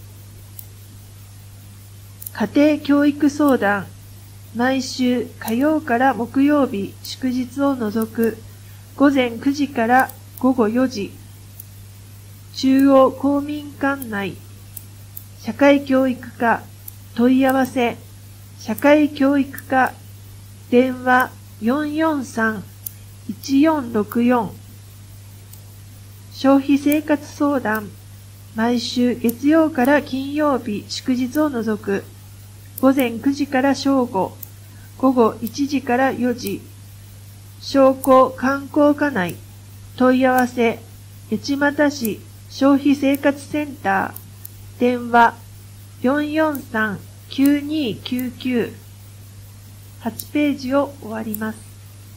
ろ。家庭教育相談、毎週火曜から木曜日祝日を除く、ごぜんくじからごごよじ、中央公民館内、社会教育課、問い合わせ、社会教育課、電話よんよんさん いちよんろくよん。消費生活相談、毎週月曜から金曜日祝日を除く、ごぜんくじから正午、ごごいちじからよじ、商工観光課内、問い合わせ、八街市消費生活センター、電話よんよんさん きゅうにきゅうきゅう。はちページを終わります。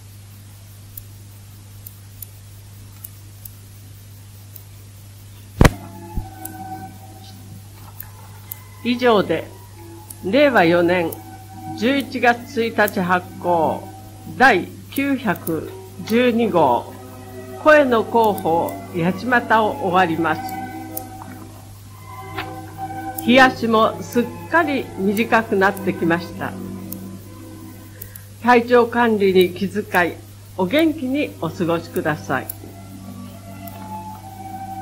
以上で、れいわよねんじゅういちがつついたち発行だいきゅうひゃくじゅうにごう声の広報八街を終わります。日足もすっかり短くなってきました。体調管理に気遣い、お元気にお過ごしください。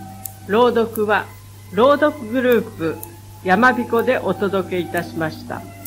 朗読は朗読グループやまびこでお届けいたしました。